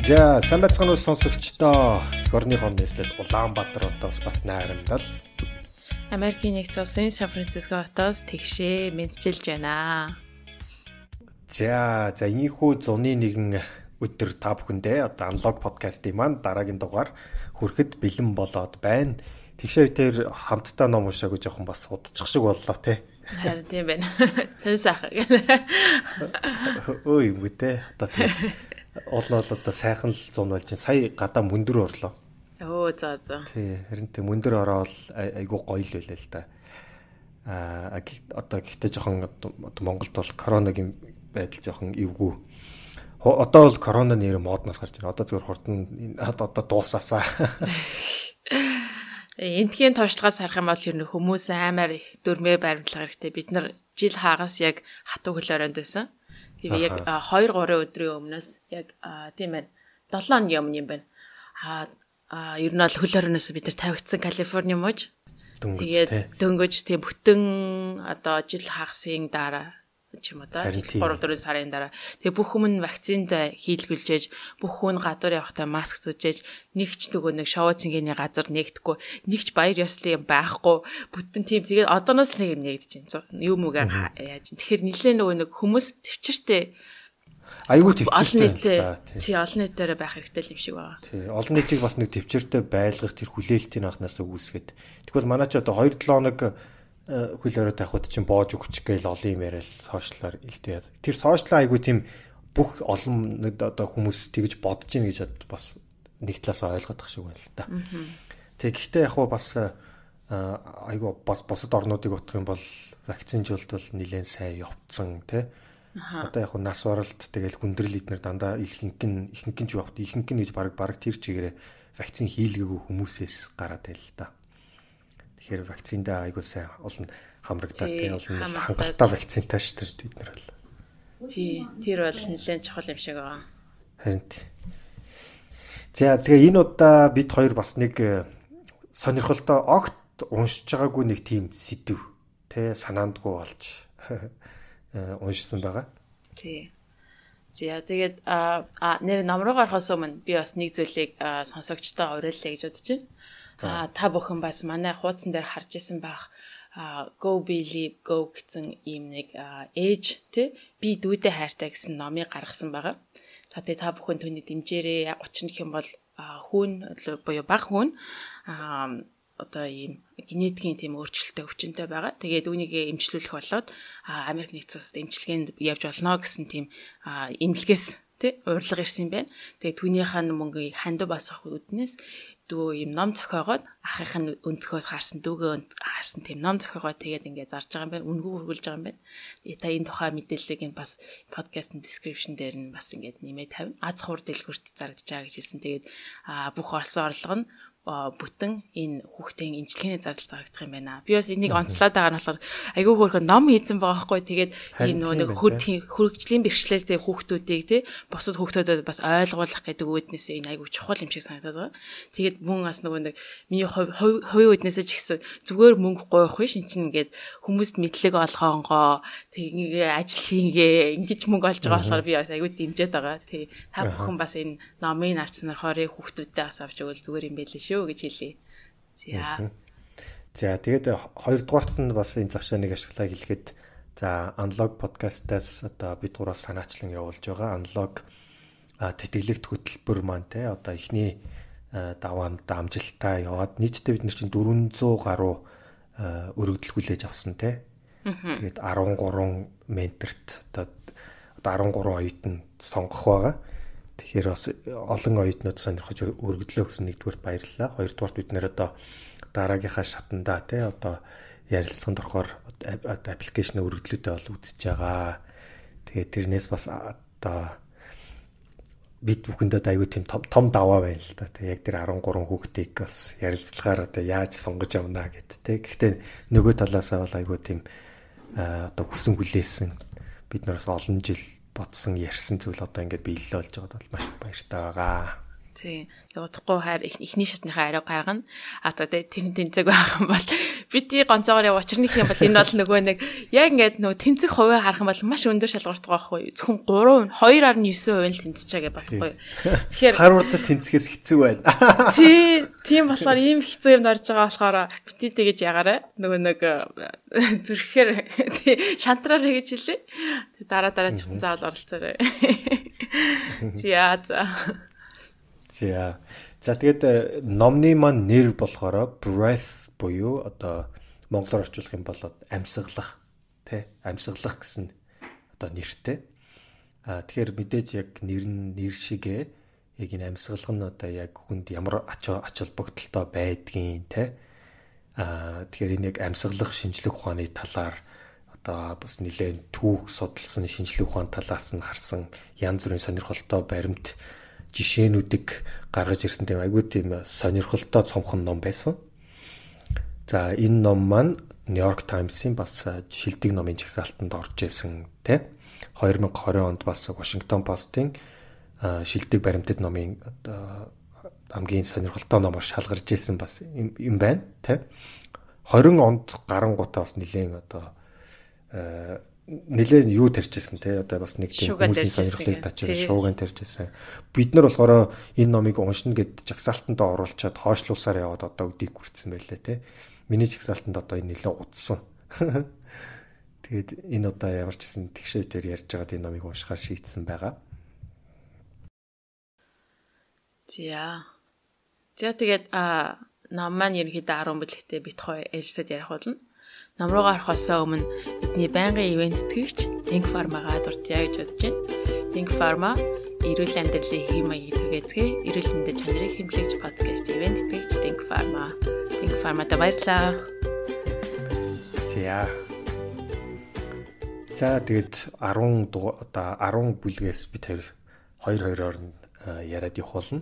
За сайн байцгаана уу сонсогчдоо. Эх орныхоо нийслэл Улаанбаатар хотоос Бат найрамдал. Америкийн нэгдсэн улсын Сан Франциско хотоос тэгшээ мэдчилж байна. За энийхүү 101 өдөр та бүхэндээ одоо аналог подкастын маань дараагийн дугаар хүрэхэд бэлэн болоод байна. Тэгшээ үтээр хамтдаа ном уншаагүй жоохон бас удчих шиг боллоо те. Харин тийм байна. Сонь сайхан. Ой юм үү одоо тийм олон одоо сайхан л 100 болж байна. Сая гадаа мөндөр орлоо. Оо за. Тий, харин тийм мөндөр ороод айгүй гоё л байлаа л да. Одоо гэхдээ жоохон Монголд бол коронагийн байдал жоохон эвгүй. Одоо бол корона нэр модноос гарч байна. Одоо зөвхөн хурдан одоо дуусаасаа. Энтхийн туршлагаас харах юм бол ер нь хүмүүс амар их дөрмөө баримтлах хэрэгтэй. Бид нар жил хагас яг хатуу хөлөөрөнд байсан. Тэгээ яг 2-3 өдрийн өмнөөс яг тийм байна. 7 өдрийн өмнө юм байна. Ер нь бол хөлөөрөөс бид нар тавигдсан Калифорни мууж. Тэгээд дөнгөж тийм бүтэн одоо жил хагасын дараа ч юм уу да 3-4 сарын дараа тэгээ бүх хүмүүс вакцинд хийлгүүлжээж бүх хүн гадуур явахдаа маск зүүжээж нэгч нөгөө нэг шоу цэнгэний газар нэгдэхгүй нэгч баяр ёслын байхгүй бүтэн тийм тэгээд одооноос л нэгдэж байна. Юу мөгээ яаж. Тэгэхээр нилээ нөгөө нэг хүмүүс төвчөртэй айгүй төвчөртэй тий олон нийтээр байх хэрэгтэй юм шиг байна. Тий олон нийтийг бас нэг төвчөртэй байлгах тэр хүлээлтийн анхнаас үүсгээд тэгвэл манай ч одоо 2-7 хоног хөлөөрөө тавихад чинь боож өгч гээл олон юм яриад сошиалаар илтээ. Тэр сошиал айгүй тийм бүх олон одоо хүмүүс тэгж бодож ийн гэж бас нэг талаас ойлгоод тах шиг байна л та. Тэг гэхдээ яг бас айгүй бас бусад орнуудыг утгах юм бол вакцинжуулалт бол нэлээд сайн явцсан тий. Одоо яг нас баралт тэгэл хүндрэл эднэр дандаа ихэнх нь ч явахт ихэнх нь гэж баг тэр чигээрээ вакцин хийлгээгүй хүмүүсээс гараад байл л та. Тэгэхээр вакциндаа айгуу сайн олон хамрагдаад тий олон хангалттай вакцинтай шүү дээ бид нар бол. Тий тэр бол нэлээд чухал юм шиг байгаа. Харин тий. За тэгээ энэ удаа бид хоёр бас нэг сонирхолтой огт уншиж байгаагүй нэг тийм сэдв тий санаандгүй болж уншсан байгаа. Тий. За тэгээд нэр ном руу гарахаас өмнө би бас нэг зүйлийг сонсогчтой уриаллаа гэж бодож байна. Та бүхэн бас манай хуудсан дээр харж исэн байх Go Believe Go гэсэн ийм нэг ээж тий би дүүдээ хайртай гэсэн номыг гаргасан байгаа. Тэгээд та бүхэн түүний дэмжээрээ яг учир гэх юм бол хүүн буюу бага хүүн одоо ийм генетикийн тийм өөрчлөлттэй өвчнөд байгаа. Тэгээд үүнийг эмчлүүлэх болоод Америк нэгдсэн улсад эмчилгээнд явж болно гэсэн тийм эмнэлгээс тий урилга ирсэн юм байна. Тэгээд түүнийхээ мөнгийг хандив босгох үднээс дүү ийм ном зохиогоод ахих нь өнцгөөс харсан дүүгээ харсан тийм ном зохиогоод тэгээд ингээд зарж байгаа юм байна. Үнгүү хөргүүлж байгаа юм байна. Та энэ тухай мэдээллийг энэ бас подкастын description дээр нь бас ингээд нэмээд тавина. Аз хурд дэлгүрт зарагдаж байгаа гэж хэлсэн. Тэгээд бүх олсон орлого нь бүтэн энэ хүүхдийн эмчилгээний зардал зарагдах юм байна. Би бас энийг онцлоод байгаа нь болохоор айгүй хөөрхөн ном хийсэн байгаа байхгүй. Тэгээд энэ нэг хөргөжлийн бэрхшээлтэй хүүхдүүдийг тий бусад хүүхдүүдэд бас ойлгуулах гэдэг үүднээс энэ айгүй чухал юм шиг санагдаад байгаа. Тэгээд мөн бас нөгөө нэг миний хувийн үүднээсээ ч ихсэн зүгээр мөнгө гуйх биш эн чинь ингээд хүмүүст мэдлэг олгонгоо тэгээ ажил хийнгээ ингэж мөнгө олж байгаа болохоор би бас айгүй дэмжиж байгаа. Тий та бүхэн бас энэ номыг авчснаар хорыг хүүхдүүдтэй бас авч өгвөл зүгээр юм байлээ шүү гэж хэлье. За тэгээд хоёрдугаарт нь бас энэ завшааныг ашиглаа хэлэхэд за аналог подкастаас одоо бид гураас санаачлан явуулж байгаа аналог тэтгэлэгт хөтөлбөр маань те одоо эхний даваамд амжилттай яваад нийтдээ бид нар чинь 400 гаруй өргөдөл хүлээж авсан те. Тэгээд 13 менторт одоо 13 оюутан сонгох байгаа. Тэгэхээр бас олон оюутнууд сонирхож өргөдлөө гэсэн нэгдүгээр баярлалаа. Хоёрдугаар бид нэр одоо дараагийнхаа шатандаа тий одоо ярилцлаганд орохоор аппликейшн өргөдлөөдөө бол үзэж байгаа. Тэгээд тэрнээс бас одоо бид бүхэндээ аягүй тийм том даваа байна л да. Тэг яг тэр 13 хүүхдийг бас ярилцлагаар одоо яаж сонгож явна гэд тий. Гэхдээ нөгөө талаасаа бол аягүй тийм одоо хүсэн хүлээсэн бид нараас олон жил бодсон ярьсан зүйл одоо ингээд биелэл болж байгаад бол маш баяртай байгаа. Тийм. Удахгүй хайр эхний шатныхаа ариу гаргана. А тэгээ тэр тэнцэг байх юм бол бидний гонцоогоор учирных юм бол энэ бол нөгөө нэг яг ингээд нөгөө тэнцэг хувиа харах юм бол маш өндөр шалгууртай байхгүй. Зөвхөн 3%, 2.9% л тэнцэж байгаа байхгүй. Тэгэхээр Харвардд тэнцгээс хэцүү байна. Тийм болохоор ийм хэцүү юмд орж байгаа болохоор бити тэгэж ягаарай. Нөгөө нэг зүрхээр шантраар гэж хэлээ. Дараа чихэн заавал оролцоорой. За тэгээд номны маань нэр болохоор breath буюу одоо монголоор орчуулах юм бол амьсгалах тий амьсгалах гэсэн одоо нэртэй. Тэгэхээр мэдээж яг нэр шигээ яг энэ амьсгалах нь одоо яг хүнд ямар ач холбогдолтой байдгийг тий тэгэхээр энэ яг амьсгалах шинжлэх ухааны талаар одоо бас нэлээд түүх судалсан шинжлэх ухааны талаас нь харсан янз бүрийн сонирхолтой баримт жишээнүүдийг гаргаж ирсэн тийм айгүй тийм сонирхолтой цомхон ном байсан. За энэ ном маань New York Times-ийн бас шилдэг номын жагсаалтанд орж исэн тийм 2020 онд бас Washington Post-ийн шилдэг баримтат номын хамгийн сонирхолтой номоор шалгарч исэн бас юм байна тийм 20 онд гарангуудаа бас нэлээд одоо нэлээд юу тарьжсэн те одоо бас нэг тийм хүмүүсийн сонирхлыг тачиж шууган тарьжсэн. Бид нар болохоор энэ номыг уншина гэд жагсаалтанд оруулчаад хойшлуулсаар яваад одоо өдийг хүртсэн байлээ те. Миний жагсаалтанд одоо энэ нэлээд удсан. Тэгээд энэ удаа ямар ч гэсэн тэгшээ дээр ярьж байгаад энэ номыг уншихаар шийдсэн байгаа. За тэгээд ном маань ерөнхийдөө 10 бүлэгтэй бит хоёр ээлжид ярих болно. Ном руу гарахаас өмнө бидний байнгын ивент тэтгэгч Think Pharma-гаа дурдъя гэж бодож байна. Think Pharma эрүүл амьдралын хэв маягийг түгээцгээ, эрүүл мэндийн чанарыг хэмжлэгч подкаст ивент тэтгэгч Think Pharma. Think Pharma-та баярлалаа. За тэгээд 10 бүлгээс бид хоёр яриад явах болно.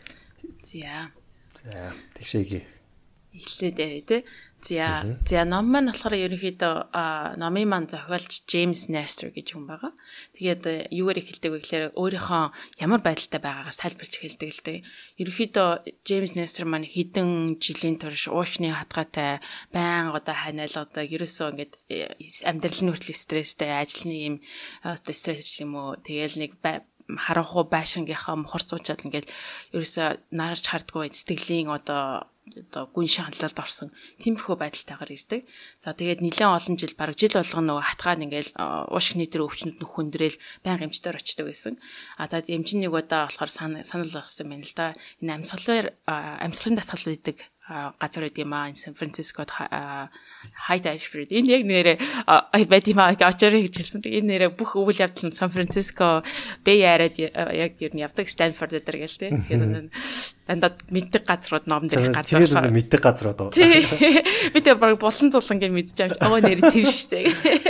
За тэгшээгээ. Эхлээд яриа те. За ном маань болохоор ерөнхийдөө номын маань зохиолч James Nestor гэж хүн байгаа. Тэгээд юугаар эхэлдэг вэ гэхээр өөрийнхөө ямар байдалтай байгаагаас тайлбарч эхэлдэг л дээ. Ерөнхийдөө James Nestor маань хэдэн жилийн турш уушны хатгаатай байнга одоо ханиалгадаг ерөөсөө ингээд амьдрал нь хүртэл стресстэй, ажлын юм стресс юм уу. Тэгээл нэг харанхуй байшингийнхаа мухарцуучаад ингээд ерөөсөө нарч хардггүй сэтгэлийн одоо гүн шаналлалд орсон тиймэрхүү байдалтайгаар ирдэг. За тэгээд нэлээд олон жил бараг жил болгоно нөгөө хатгаад ингээл уушгины дээр өвчнөд нөх хүндрэл байнга эмчтэр очдог байсан. Тэгээд эмчин нэг удаа болохоор санал болгосон байна л да. Энэ амьсгалын дасгал гэдэг газар үед юм аа Сан Францискод Hyde Ashbury. Энэ яг нэрээ байт юм аа очорыг хэлсэн. Энэ нэрээ бүх үйл явдал нь Сан Франциско Bay Area яг ер нь явдаг Stanford дээр гэл тээ. Тэгэхээр эндад мэддэг газрууд номон дээр газар. Тэр мэддэг газрууд уу. Тий. Би тэр баг булан зулан гэж мэдчихэж байгаа. Нэр тэр штэ.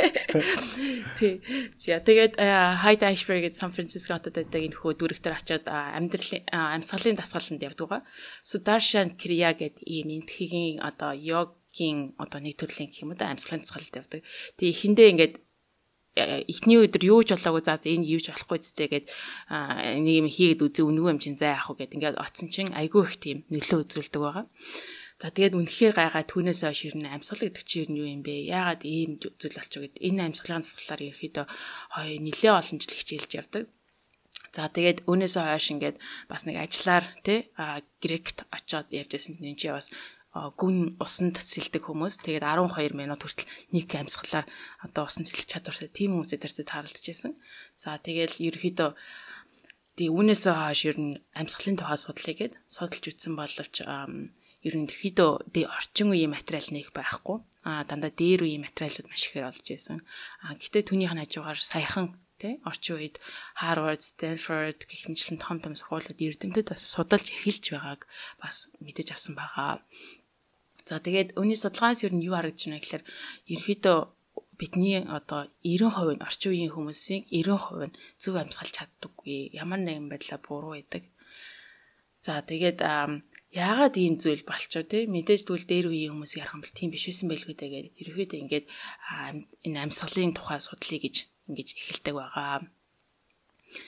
Тий. За тэгээд Hyde Ashbury гэдэг Сан Франциско хотод байдаг энэ хөө дүрэгтэр очиод амьсгалын дасгаланд явдаг. Sudarshan Kriya гэдэг ийм энтхийн одоо йогийн одоо нэг төрлийн гэх юм уу амьсгалын дасгалд явдаг. Тэгээ эхэндээ ингээд эхний өдөр юу ч болоогүй за энэ юу ч болохгүй зүтэй гэд нэг юм хийгээд үзээ үнэгүй юм чинь заа яах вэ гэд ингээд оцсон чинь айгүй их тийм нөлөө үзүүлдэг байгаа. За тэгээд үнэхээр гайхаа түүнээс хойш ер нь амьсгал гэдэг чинь юу юм бэ? Яагаад ийм зүйл болчих вэ гэд энэ амьсгалын дасгалаар ерөөхдөө нэлээ олон жил хичээлж явдаг. За тэгээд өнөөсөө хойш ингээд бас нэг ажиллаар тий Грект очиод явж байсан энэ чи бас гүн усанд сэлдэг хүмүүс. Тэгээд 12 минут хүртэл нэг амьсгалаар одоо усан сэлэх чадвартай тийм хүмүүстэй тэртэй тааралдж байсан. За тэгээд ерөөхдөө үүнээсээ хойш ер нь амьсгалын тухай судлаа гээд судалж үзсэн боловч ер нь ерөөхдөө орчин үеийн материал нэг байхгүй. Дандаа дээр үеийн материалууд маш ихээр олж байсан. Гэхдээ түүнийх нь хажуугаар саяхан орчин үед Harvard, Stanford гэх мэтлэн том сургуулиуд эрдэмтэд бас судалж эхэлж байгааг бас мэдэж авсан байгаа. За тэгээд үүний судалгаанаас ер нь юу харагдж байна гэхээр ерөөхдөө бидний одоо 90% нь орчин үеийн хүмүүсийн 90% нь зөв амьсгалж чаддаггүй. Ямар нэгэн байдлаар буруу байдаг. За тэгээд яагаад ийм зүйл болчихоо мэдээж тэгвэл дээр үеийн хүмүүсийг харах юм бол тийм биш байсан байлгүй тэгээд ерөөхдөө ингээд энэ амьсгалын тухай судлаа гэж ингэж эхэлдэг байгаа.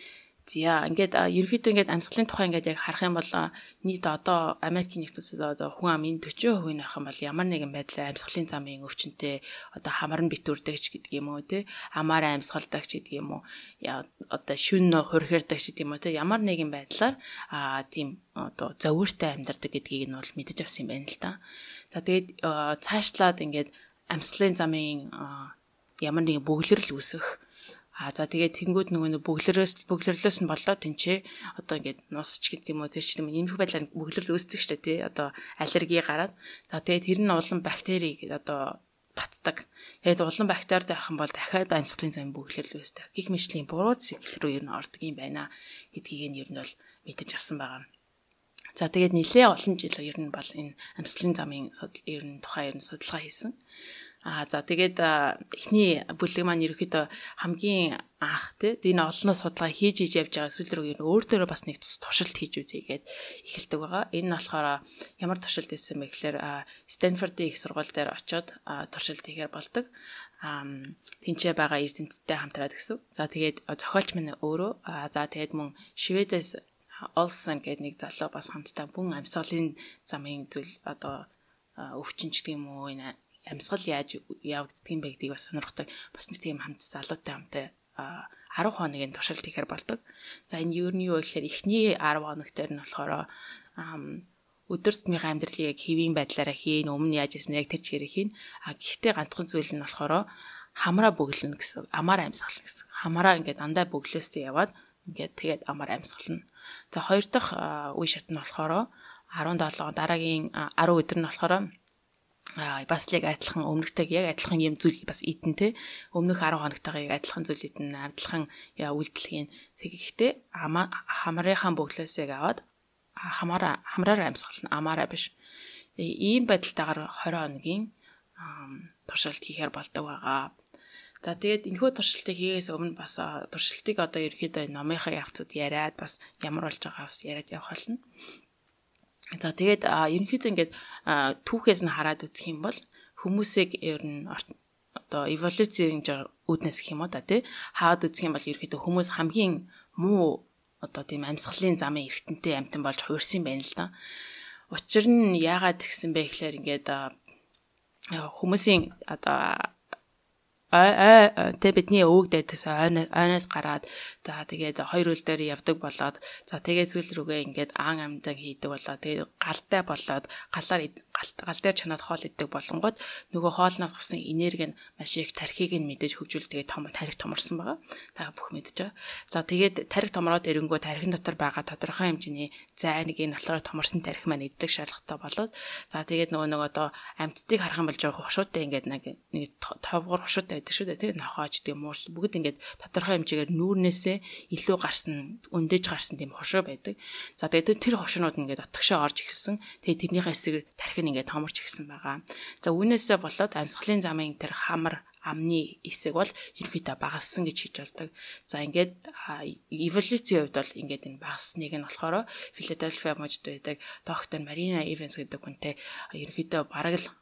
За ингээд ерөнхийдөө ингээд амьсгалын тухай ингээд яг харах юм бол нийт одоо Америкийн нэгдсэн улсад одоо хүн амын 40% нь ах юм бол ямар нэгэн байдлаар амьсгалын замын өвчнөд одоо хамар нь битүүрдэгч гэдэг юм уу тий амаараа амьсгалдагч гэдэг юм уу одоо шүн хурхирдагч гэдэг юм уу тий ямар нэгэн байдлаар тийм одоо зовиртой амьдардаг гэдгийг нь бол мэдэж авсан юм байна л да. За тэгээд цаашлаад ингээд амьсгалын замын ямар нэгэн бөглөрл үүсэх за тэгээд тэнгууд нөгөө бөглөрлөөс нь болоо тэнцээ одоо ингээд нусч гэдэг юм уу тэр чинь энэ байдлаар бөглөрл үүсдэг шүү дээ тий одоо аллерги гараад за тэгээд тэр нь улам бактерийг одоо татдаг. Тэгээд улам бактеритай авах юм бол дахиад амьсгалын замын бөглөрл үүсдэг. Гэх мэтлийн буруу цикл рүү ер нь ордог юм байна гэдгийг нь ер нь бол мэдэж авсан байгаа. За тэгээд нэлээ олон жил ер нь бол энэ амьсгалын замын ер нь тухай ер нь судалгаа хийсэн. За тэгээд эхний бүлэг маань ерөөхдөө хамгийн анх энэ олноос судалгаа хийж явж байгаа эсвэл ер нь өөр дөрөө бас нэг туршилт хийж үзье гээд эхэлдэг байгаа. Энэ нь болохоор ямар туршилт хийсэн бэ гэхээр Стэнфордын их сургууль дээр очиод туршилт хийхээр болдог. Тэнцээ байгаа эрдэмтдтэй хамтраад гэсэн. За тэгээд зохиолч маань өөрөө за тэгээд мөн Шведээс Олсон гэдэг нэг залуу бас хамтдаа бүн амьсгалын замын зүйл одоо өвчин ч гэдэг юм уу энэ амьсгал яаж явагддгийг байдгийг бас сонирхдаг. Бас нэг тийм хамт залуутай хамтаа 10 хоногийн туршилт хийхээр болдог. За энэ юу нь юу гэхээр эхний 10 хоног дээр нь болохоор өдөр тутмын амьдралыг яг хэвийн байдлаараа хийн, өмнө яаж ийсэн яг тэр чигээрээ хийн. Гэхдээ ганцхан зүйл нь болохоор хамраа бөглөнө гэсэн. Амаар амьсгална гэсэн. Хамраа ингээд дандаа бөглөөсөө яваад ингээд тэгээд амар амьсгална. За хоёр дахь үе шат нь болохоор 17 дараагийн 10 өдөр нь болохоор бас яг адилхан өмнөхтэйг яг адилхан юм зүйл бас идэн те өмнөх 10 хоногтойгоо яг адилхан зүйл идэн адилхан үйлдэлхийн тэгэхдээ хамрынхаа бөглөөсөө аваад хамраараа амьсгална амаараа биш. Ийм байдалтайгаар 20 хоногийн туршилт хийхээр болдог байгаа. За тэгээд энэхүү туршилтыг хийгээс өмнө бас туршилтыг одоо ерөөхдөө номынхаа явцад яриад бас ямар болж байгаа бас яриад явах болно. За тэгээд ерөнхийдөө ингээд түүхээс нь хараад үзэх юм бол хүмүүсийг ер нь одоо эволюцийн үүднээс гэх юм уу да тий хаад үзэх юм бол ерөнхийдөө хүмүүс хамгийн муу одоо тийм амьсгалын замын эргэнтэнтэй амьтан болж хуурсан байна л да. Учир нь яагаад тэгсэн бэ гэхээр ингээд хүмүүсийн одоо бидний өвөг дайдас ойноос гараад за тэгээд хоёр үйл дээр явдаг болоод за тэгээд зүйл рүүгээ ингээд аан амьдаг хийдэг болоод тэгээд галтай болоод гал дээр чанаад хоол иддэг болонгод нөгөө хоолноос авсан энерги нь маш их тархийг нь мэдээж хөгжүүл тэгээд тархи томорсон байгаа. Та бүх мэдж байгаа. За тэгээд тархи томроод ирэнгөө тархин дотор байгаа тодорхой хэмжээний зайныг нь болохоор томорсон тархи маань иддэг шалгатай болоод за тэгээд нөгөө одоо амьтдыг харах юм бол жоо хушуутай ингээд нэг товгор хушуутай байдаг шүү дээ тийм нохоож тийм муурч бүгд ингээд тодорхой хэмжээгээр нүүрнээсээ илүү гарсан өндөөж гарсан тийм хушуу байдаг. За тэгээд тэр хушуунууд ингээд отгошоо орж ирсэн. Тэгээд тэрнийхээ эсрэг тархи нь ингээд томорч ирсэн байгаа. За үүнээсээ болоод амьсгалын замын тэр хамар амны хэсэг бол ерөнхийдөө багассан гэж хэлж болдог. За ингээд эволюцийн хувьд бол ингээд энэ багасныг нь болохоор Филадельфиа мужид байдаг доктор Марина Эвенс гэдэг хүнтэй ерөнхийдөө бараг л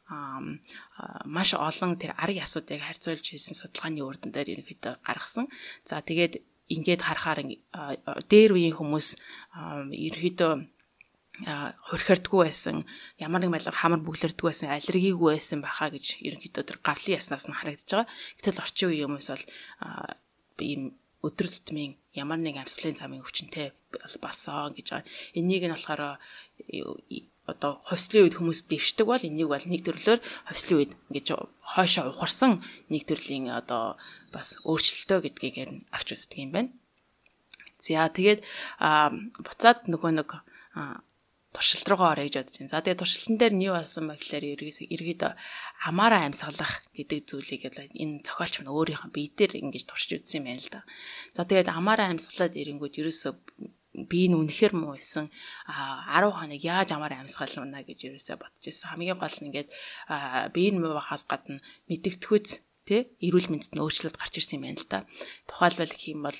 маш олон тэр арга асуудыг харьцуулж хийсэн судалгааны үр дүн дээр ерөнхийдөө гаргасан. За тэгээд ингээд харахаар дээр үеийн хүмүүс ерөнхийдөө хурхирдгүй байсан, ямар нэг байдлаар хамар бүглэрдгүй байсан, аллергигүй байсан байхаа гэж ерөнхийдөө тэр гавлын яснаас нь харагдаж байгаа. Гэтэл орчин үеийн хүмүүс бол ийм өдөр тутмын ямар нэг амьсгалын замын өвчнөд болсон гэж байгаа. Энийг нь болохоор одоо хувьслын үед хүмүүс дэвшдэг бол энийг бол нэг төрлөөр хувьслын үед ингэж хойшоо ухарсан нэг төрлийн одоо бас өөрчлөлтөө гэдгийг авч үздэг юм байна. За тэгээд буцаад нөгөө нэг туршилт руугаа орё гэж бодож байна. За тэгээд туршилтан дээр нь юу болсон бэ гэхээр ерөөдөө амаараа амьсгалах гэдэг зүйлийг энэ зохиолч маань өөрийнхөө бие дээр ингэж туршиж үзсэн юм байна л да. За тэгээд амаараа амьсгалаад ирэнгүүт ерөөсөө би энэ үнэхээр муу байсан 10 хоног яаж амаараа амьсгална гэж ерөөсөө бодож ирсэн. Хамгийн гол нь ингээд би энэ муу бахаас гадна мэдэгдэхүйц тий эрүүл мэндэд нь өөрчлөлт гарч ирсэн юм байна л да. Тухайлбал гэх юм бол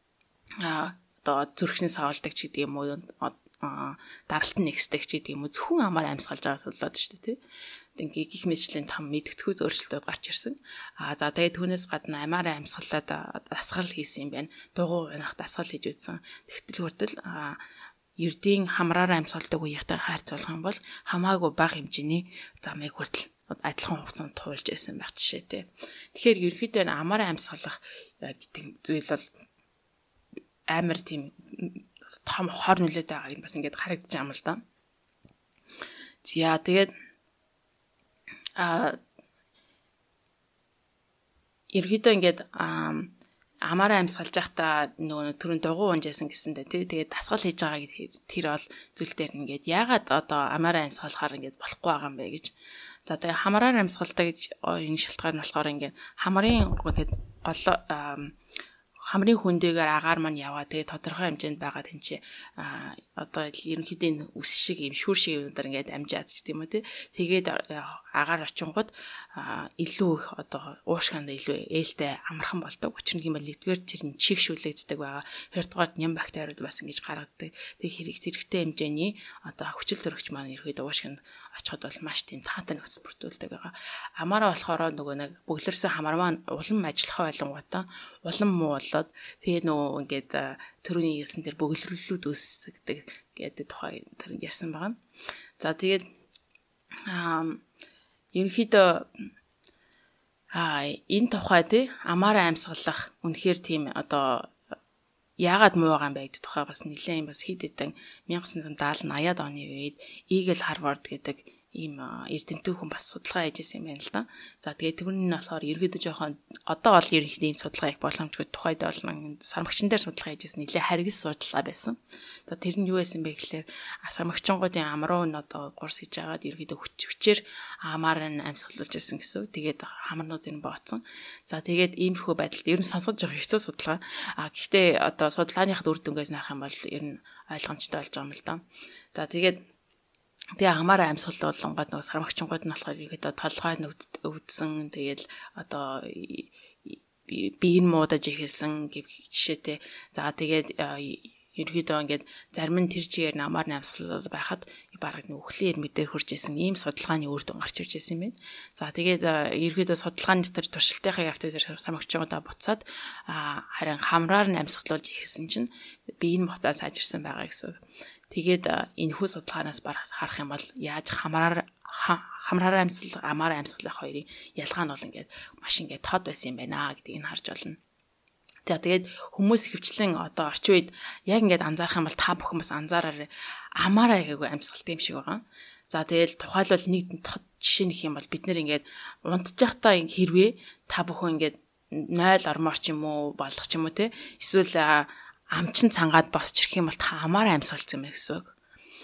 одоо зүрхний савлдаг ч гэдэг юм уу даралт нь нэгсдэг ч гэдэг юм уу зөвхөн амаар амьсгалж байгаас болоод шүү дээ тий. ингээ гих мэтчлийн том мэдгэдэггүй зөөрчлөлтүүд гарч ирсэн. За тэгээд түүнээс гадна амаараа амьсгалаад дасгал хийсэн юм байна. Дугуй унах дасгал хийж үзсэн. Тэгтэл хүртэл ердийн хамраараа амьсгалдаг үеийнхтэй хайрцуулах юм бол хамаагүй бага хэмжээний замыг хүртэл адилхан хугацаанд туулж байсан байх жишээтэй. Тэгэхээр ерөнхийдөө амаараа амьсгалах гэдэг зүйл бол амар тийм том хор нөлөөтэй байгаа юм бас ингээд харагдаж байгаа юм л да. За тэгээд ерөнхийдөө ингээд амаараа амьсгалж байхдаа нөгөө түрүүн дугуй унжсэн гэсэндээ тэгээд дасгал хийж байгаа гэдэг тэр бол зүйл дээр ингээд яагаад одоо амаараа амьсгалахаар ингээд болохгүй байгаа юм бэ гэж. За тэгээд хамраар амьсгалдаг гэж энэ шалтгаан нь болохоор ингээд хамрын ингээд гол хамрын хүндээгээр агаар маань яваа тэгээд тодорхой хэмжээнд байгаа тэнцээ одоо ерөнхийдөө үс шиг юм шүүр шиг юмдар ингээд амжаад ч тийм үү тэгээд агаар очингууд илүү их одоо уушгинд илүү ээлтэй амархан болдог. Учир нь юм бол нэгдүгээр тэр нь чигшүүлэгддэг байгаа. Хоёрдугаар ням бактериуд бас ингэж гаргадаг. Тэгээд хэрэгтэй хэмжээний одоо хүчил төрөгч маань ерөөдөө уушгинд очиход бол маш тийм таатай нөхцөл бүрдүүлдэг байгаа. Амаараа болохоор нөгөө нэг бөглөрсөн хамар маань улам ажиллах байлангуудаа улам муу болоод тэгээд нөгөө ингээд төрөний хэлсэн тэр бөглөрлүүд үүсгдэг гэдэг тухай тэрэнд ярьсан байгаа. За тэгээд ерөнхийдөө энэ тухай тий амаараа амьсгалах үнэхээр тийм одоо яагаад муу байгаа юм бэ гэдэг тухай бас нэлээд бас хэд хэдэн 1970 80-аад оны үед Eagle Harvard гэдэг ийм эрдэмтэн хүн бас судалгаа хийжсэн юм байна л да. За тэгээд тэрний нь болохоор ерөөдөө жоохон одоо бол ерөнхийдөө ийм судалгаа их боломжгүй тухайд бол сармагчин дээр судалгаа хийжсэн нэлээд харгис судалгаа байсан. За тэр нь юу байсан бэ гэхээр сармагчингуудын амруу нь одоо гурс хийж агаад ерөөдөө хүчээр амаар нь амьсгалуулж ирсэн гэсэн. Тэгээд хамарнууд нь бооцсон. За тэгээд иймэрхүү байдалд ер нь сонсож байгаа хэцүү судалгаа. Гэхдээ одоо судалгааныхад үр дүнгээс нарах юм бол ер нь ойлгомжтой болж байгаа юм л да. За тэгээд хамаараа амьсгалуулангууд нөгөө сармагчингууд нь болохоор ихэд толгой нь өвдсөн тэгээд одоо бие нь муудаж ихэлсэн гэх жишээтэй. За тэгээд ерөөдөө ингээд зарим нь тэр чигээр намаар амьсгалуулаад байхад бараг нүхлийн ирмэдээр хурж исэн ийм судалгааны үр дүн гарч ирж байсан юм байна. За тэгээд ерөөдөө судалгааны дээр туршилтынхаа явц дээр сармагчингуудаа буцаад харин хамраар нь амьсгалуулж ихэлсэн чинь бие нь буцаад сайжирсан байгаа гэсэн. Тэгээд энэхүү судалгаанаас харах юм бол яаж хамраар амаараа амьсгалах хоёрын ялгаа нь бол ингээд маш ингээд тод байсан юм байна гэдгийг нь харж болно. За тэгээд хүмүүс хөвчлэн одоо орчин үед яг ингээд анзаарах юм бол та бүхэн бас анзаараарай. Амаараа гээгүү амьсгалт юм шиг байгаа. За тэгээд тухайлбал нэг жишээ нөх юм бол бид нэр ингээд унтж байхдаа хэрвээ та бүхэн ингээд 0 ормоор ч юм уу болох ч юм уу те эсвэл амчин цангаад босч ирэх юм бол та амаараа амьсгалсан юм гэсэн үг.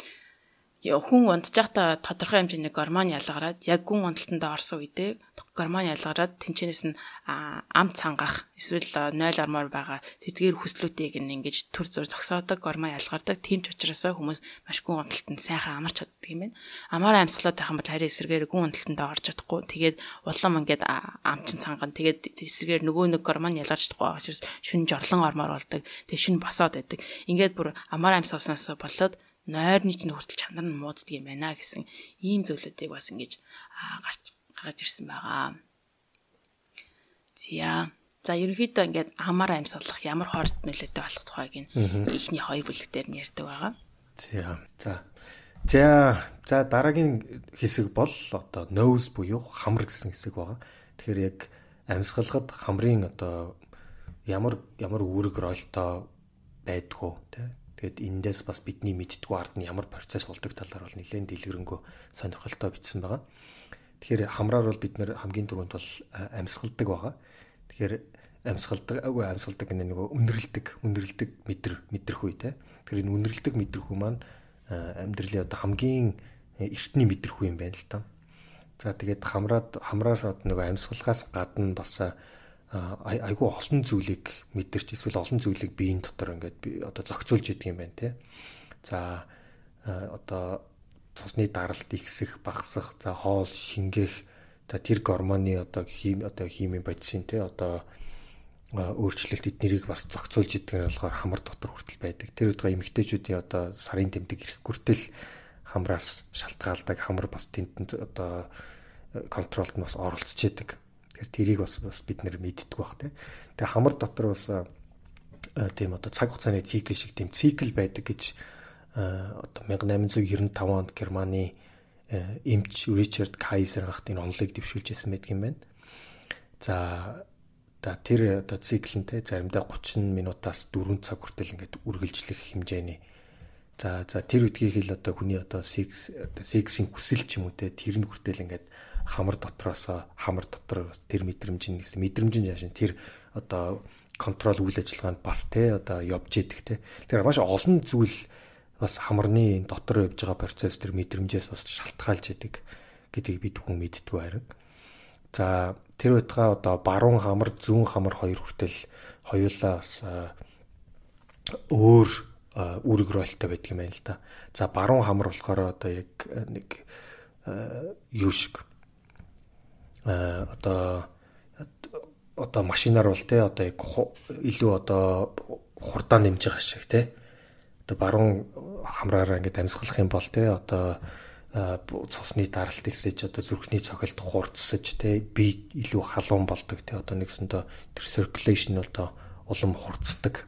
Хүн унтж байхдаа тодорхой хэмжээний гормон ялгараад яг гүн унталтанд орсон үедээ гормон ялгараад тэнцэнээс нь ам цангах эсвэл 0 ормоор байгаа тэдгээр хүслүүдийг ингэж төр зур зогсоодог гормон ялгардаг. Тийм ч учраас хүмүүс маш гүн унталтанд сайхан амарч чаддаг юм байна. Амаараа амьсгалаад байх юм бол харин эсрэгээр гүн унталтанд орж чадахгүй. Тэгээд улам ингээд амчин цанган тэгээд эсрэгээр нөгөө нэг гормон ялгарч чадахгүй байгаа учраас шүн жорлон ормоор болдог. Тэгээд шүн босоод байдаг. Ингээд бүр амаараа амьсгалснаас болоод нойрны ч хүртэл чанар нь мууддаг юм байна гэсэн ийм зүйлүүдийг бас ингэж гарч ирсэн байгаа. За ерөнхийдөө ингээд амаараа амьсгалах ямар хорт нөлөөтэй болох тухайг ихний хоёр бүлэгтээр нь ярьдаг байгаа. За дараагийн хэсэг бол одоо nose буюу хамар гэсэн хэсэг байгаа. Тэгэхээр яг амьсгалахад хамрын одоо ямар үүрэг ролтой байдгүй тий. Тэгээд эндээс бас бидний мэддгүү ард нь ямар процесс болдог талаар бол нэлээд дэлгэрэнгүй сонирхолтой бичсэн байгаа. Тэгэхээр хамраар бол бид нэр хамгийн түрүүнд бол амьсгалдаг байгаа. Тэгэхээр амьсгалдаг гэнэ нөгөө үнэрлдэг мэдрэх үе те. Тэгэхээр энэ үнэрлдэг мэдрэх үе маань амьдралын одоо хамгийн эртний мэдрэх үе юм байна л та. За тэгээд хамраар нөгөө амьсгалахаас гадна бас айгүй олон зүйлийг мэдэрч эсвэл олон зүйлийг биеийн дотор ингээд одоо зохицуулж идэг юм байна те. За одоо цусны даралт ихсэх, багасах, за хоол шингэх, за тэр гормоны одоо химийн бодисын те одоо өөрчлөлт эднэрийг бас зохицуулж идэг нь болохоор хамар дотор хүртэл байдаг. Тэр үедээ эмэгтэйчүүдийн одоо сарын тэмдэг ирэх хүртэл хамраас шалтгаалдаг, хамар бас тэнтэнд одоо контролд нь бас оролцож яадаг. Тэгэхээр тэрийг бас бид нэр мэддэг байх тийм. Тэгээ хамар дотор бас тийм одоо цаг хугацааны цикл шиг тийм цикл байдаг гэж одоо 1895 онд Германы эмч Ричард Кайзер гахт энэ онолыг дэвшүүлж ирсэн байдаг юм байна. За тэр одоо циклэнтэй заримдаа 30 минутаас 4 цаг хүртэл ингээд үргэлжлэх хэмжээний. За тэр үдгийг л одоо хүний одоо сексийн хүсэл ч юм уу те тэр нь хүртэл ингээд хамар дотор тэр мэдрэмж яашин тэр одоо контрол үйл ажиллагаанд бас те одоо явж идэг те. Тэр маш олон зүйл бас хамарны дотор явж байгаа процесс тэр мэдрэмжээс бас шалтгаалж идэг гэдгийг бид хүн мэддэг байран. За тэр байтугай одоо баруун хамар, зүүн хамар хоёр хүртэл хоёулаа бас өөр үүрэг ролтой байдаг юм байна л да. За баруун хамар болохоор одоо яг нэг юу шиг одоо машинаар бол те одоо яг илүү одоо хурдаа нэмж байгаа шиг те. Одоо баруун хамраараа ингээд амьсгалах юм бол те одоо цусны даралтыг хийж одоо зүрхний цохилт хурдсаж те би илүү халуун болдог те одоо нэгсэндээ тэр circulation одоо улам хурцдаг.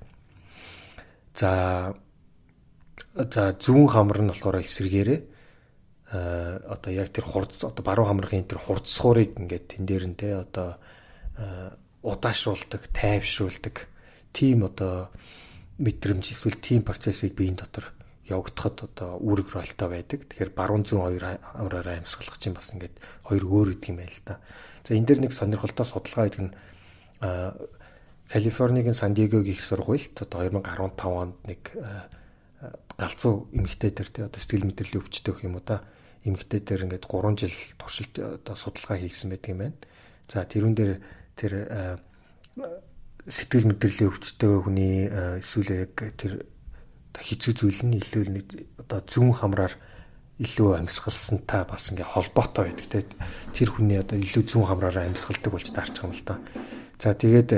За зүүн хамар нь болохоор эсрэгээрээ одоо яг тэр одоо баруун хамрын тэр хурцсуурыг ингээд тэн дээр нь те одоо удаашруулдаг, тайвшруулдаг тийм одоо мэдрэмж эсвэл тийм процессыг биеийн дотор явагдахад одоо үүрэг ролтой байдаг. Тэгэхээр баруун зүүн хоёр хамраараа амьсгалах чинь бас ингээд хоёр өөр гэдэг юм байл та. За энэ дээр нэг сонирхолтой судалгаа гэдэг нь Калифорнигийн Сан Диегогийн их сургуульд одоо 2015 онд нэг галзуу эмэгтэй дээр те одоо сэтгэл мэдрэлийн өвчтөй юм уу да эмэгтэй дээр ингээд 3 жил туршилт одоо судалгаа хийсэн байдаг юм байна. За тэрүүн дээр тэр сэтгэл мэдрэлийн өвчтөй хүний эсвэл яг тэр хэцүү зүйл нь илүү одоо зүүн хамраар илүү амьсгалсантай бас ингээ холбоотой байдаг те тэр хүний одоо илүү зүүн хамраараа амьсгалдаг болж таарчих юм л да. За тэгээд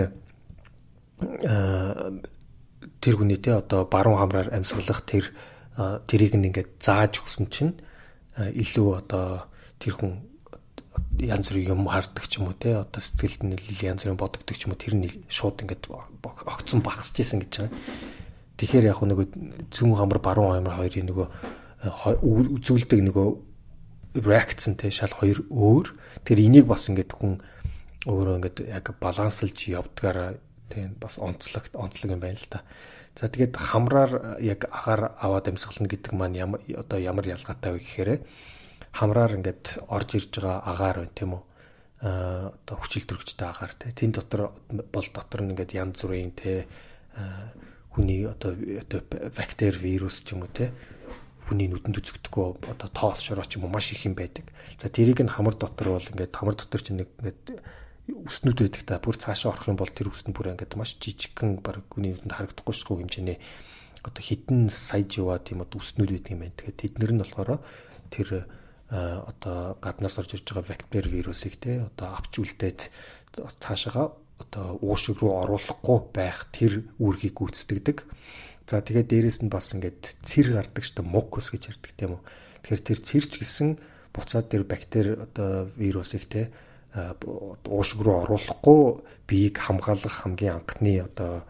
тэр хүний те одоо баруун хамраар амьсгалах тэрийг ингээд зааж өгсөн чинь илүү одоо тэр хүн янз бүр юм хардаг ч юм уу те одоо сэтгэлд нь янз бүрийн бодогддог ч юм уу тэр нь шууд ингээд огцон багасч ийсэн гэж байгаа. Тэгэхээр яг нөгөө зүүн хамар баруун хамар хоёрын нөгөө үзүүлдэг нөгөө реакцэн те шал хоёр өөр. Тэр энийг бас ингээд хүн өөрөө ингээд яг баланслж явдгаараа тийм бас онцлог юм байна л та. За тэгээд хамраар яг агаар аваад амьсгална гэдэг маань ямар ялгаатай вэ гэхээр хамраар ингээд орж ирж байгаа агаар байна тийм үү? Одоо хүчил төрөгчтэй агаар те. Тэн дотор нь ингээд янз бүрийн те хүний одоо бактери, вирус ч юм уу те. Хүний нүдэнд үзэгдэхгүй одоо тоос шороо ч юм уу маш их юм байдаг. За тэрийг нь хамар дотор бол ингээд хамар дотор чинь ингээд үснүүд байдаг та. Бүр цаашаа орох юм бол тэр үсэнд бүр ингээд маш жижигхэн баг хүний нүдэнд харагдахгүй шүү хэмжээний одоо хитэн сая живаа тийм одоо үснүүд байдаг юм байна. Тэгэхээр тэднэр нь болохоор тэр одоо гаднаас орж ирж байгаа бактери, вирусыг те одоо авч үлдээд цаашаага одоо уушиг руу оруулахгүй байх тэр үүргийг гүйцэтгэдэг. За тэгээд дээрэс нь бас ингээд цэр гардаг шүү дээ мукус гэж ярьдаг тийм үү. Тэгэхээр тэр цэрч гэсэн буцаад тэр бактери одоо вирусыг те уушиг руу оруулахгүй биеийг хамгаалах хамгийн анхны одоо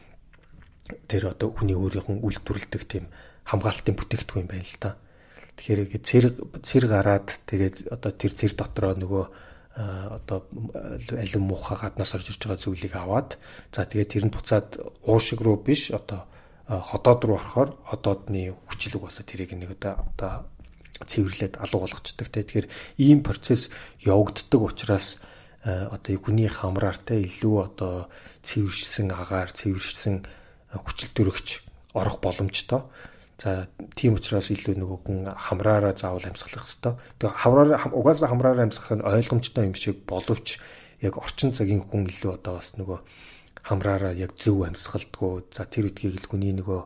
тэр одоо хүний өөрийнх нь үйлдвэрлэдэг тийм хамгаалтын бүтээгдэхүүн юм байна л да. Тэгэхээр цэр гараад тэгээд одоо тэр цэр дотроо нөгөө одоо алим муухай гаднаас орж ирж байгаа зүйлийг аваад за тэгээд тэр нь буцаад уушиг руу биш одоо ходоод руу орохоор ходоодны хүчил угаасаа тэрийг нэг одоо цэвэрлээд алга болгочдөг те. Тэгэхээр ийм процесс явагддаг учраас одоо хүний хамраар те илүү одоо цэвэршсэн агаар цэвэршсэн хүчил төрөгч орох боломжтой. За тийм учраас илүү нөгөө хүн хамраараа заавал амьсгалах хэрэгтэй. Тэгээ угаасаа хамраараа амьсгах нь ойлгомжтой юм шиг боловч яг орчин цагийн хүн илүү одоо бас нөгөө хамраараа яг зөв амьсгалдаггүй. За тэр үдгийг л хүний нөгөө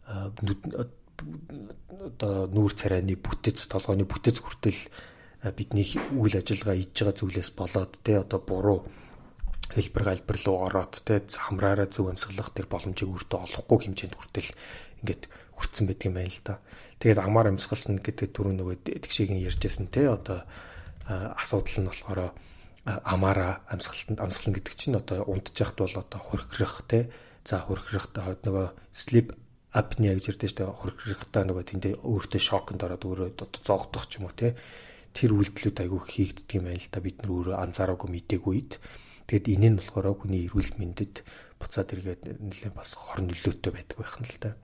одоо нүүр царайны бүтэц толгойн бүтэц хүртэл бидний үйл ажиллагаа хийж байгаа зүйлээс болоод те одоо буруу хэлбэр галбар руу ороод те хамраараа зөв амьсгалах тэр боломжийг өөртөө олохгүй хэмжээнд хүртэл ингээд хүрсэн байдаг юм байна л да. Тэгээд амаар амьсгалсан гэдэг түрүү нөгөө тэгшээгийн ярьжсэн те одоо асуудал нь болохоор амаараа амсгалан гэдэг чинь одоо унтчих бол одоо хөргөрөх те. За хөргөрөхтэй нөгөө sleep apnea гэж ярьдэн шүү дээ. Хөргөрөхтэй нөгөө тэндээ өөртөө шоконд ороод өөрөө одоо зогдох ч юм уу те. Тэр үйлдэлүүд айгүй хийгддэг юм байна л да. Бид нар өөрөө анзаараагүй мэдээгүй үед. Тэгэд энэ нь болохоор хүний эрүүл мэндэд буцаад эргээд нэлээд бас хор нөлөөтэй байдаг байх нь л да.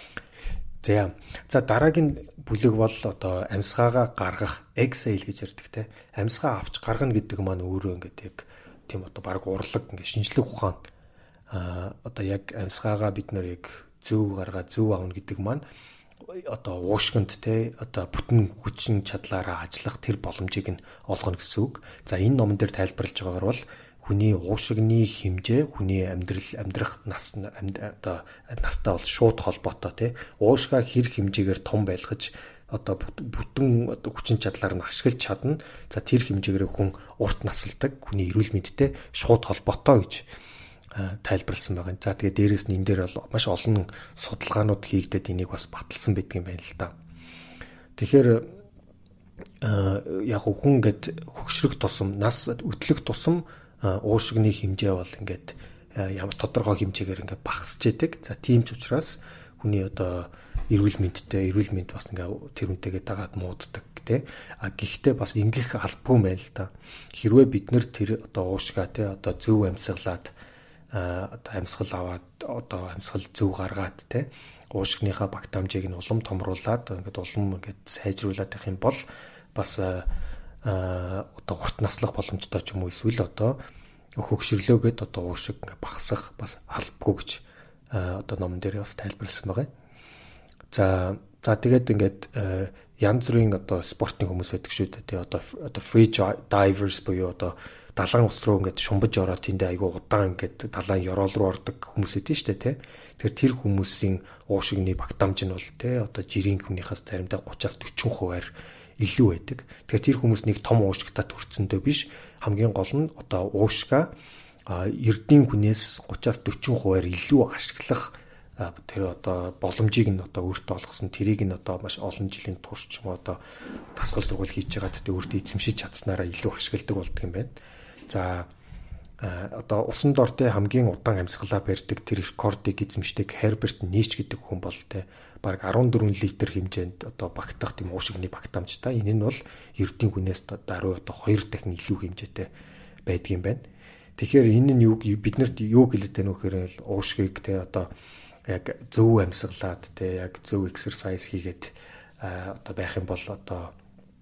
За дараагийн бүлэг бол одоо амьсгаагаа гаргах exhale гэж ярьдаг те. Амьсгаа авч гаргана гэдэг маань өөрөө ингээд яг тийм одоо баг урлаг ингээд шинжлэх ухаан одоо яг амьсгаагаа бид нэр яг зөв гаргаа зөв авна гэдэг маань одоо уушгинд те одоо бүтэн хүчин чадлаараа ажиллах тэр боломжийг нь олгоно гэсэн үг. За энэ номон дээр тайлбарлаж байгаагаар бол хүний уушигны хэмжээ хүний амьдрах одоо настай бол шууд холбоотой тий. Уушгаа хэр хэмжээгээр том байлгаж одоо бүтэн хүчин чадлаар нь ашиглаж чадна. За тэр хэмжээгээр хүн урт насалдаг, хүний эрүүл мэндтэй шууд холбоотой гэж тайлбарласан байгаа. За тэгээ дээрэс нь энэ дээр бол маш олон судалгаанууд хийгдээд энийг бас баталсан байдаг юм байна л да. Тэгэхээр яг хүн ингээд хөгшрөх тусам, нас өтлөх тусам уушигны хэмжээ бол ингээд ямар тодорхой хэмжээгээр ингээд багасч идэг. За тийм ч учраас хүний одоо эрүүл мэнд бас ингээд тэр үнтэйгээ дагаад мууддаг тий. Гэхдээ бас ингэх албагүй юм байна л да. Хэрвээ бид нэр тэр одоо уушгаа тий одоо зөв амьсгалаад одоо амьсгал аваад одоо амьсгал зөв гаргаад тий уушгийнхаа багт хамжийг нь улам томруулад ингээд улам ингээд сайжруулад байх юм бол бас одоо урт наслах боломжтой ч юм уу эсвэл одоо хөгшрлөөгöd одоо уушиг ингээ багасах бас албагүй гэж одоо номон дээр бас тайлбарласан байгаа. За тэгээд ингээд янз бүрийн одоо спортын хүмүүс байдаг шүү дээ. Тэгээ одоо free divers буюу одоо далайн ус руу ингээд шумбаж ороод тэндээ айгүй удаан ингээд далайн ёроол руу ордог хүмүүс байдаг шүү дээ, тий. Тэр хүмүүсийн уушигны багтаамж нь бол тий одоо жирийн хүнийхээс заримдаа 30-40% илүү байдаг. Тэгэхээр тэр хүмүүс нэг том уушигтай төрцөндөө биш, хамгийн гол нь одоо уушгаа эрдийн хүнээс 30-40% илүү ашиглах тэр одоо боломжийг нь одоо өөртөө олгосон, тэрийг нь одоо маш олон жилийн турш ч юм уу одоо дасгал сургууль хийж байгаад тэ өөртөө эзэмшиж чадсанараа илүү ашигладаг болдго юм байна. За одоо усан дортой хамгийн удаан амьсгалаа барьдаг тэр рекордыг эзэмшдэг Herbert Nietzsche гэдэг хүн бол тэ бараг 14 литр хэмжээнд одоо багтах тийм уушигны багтаамжтай. Энэ нь бол эрдийн хүнээс даруй одоо 2 дахин илүү хэмжээтэй байдаг юм байна. Тэгэхээр энэ нь биднэрт юу хэлээд байна вэ гэхээр уушгийг тэ одоо яг зөв амьсгалаад тэ яг зөв exercise хийгээд одоо байх юм бол одоо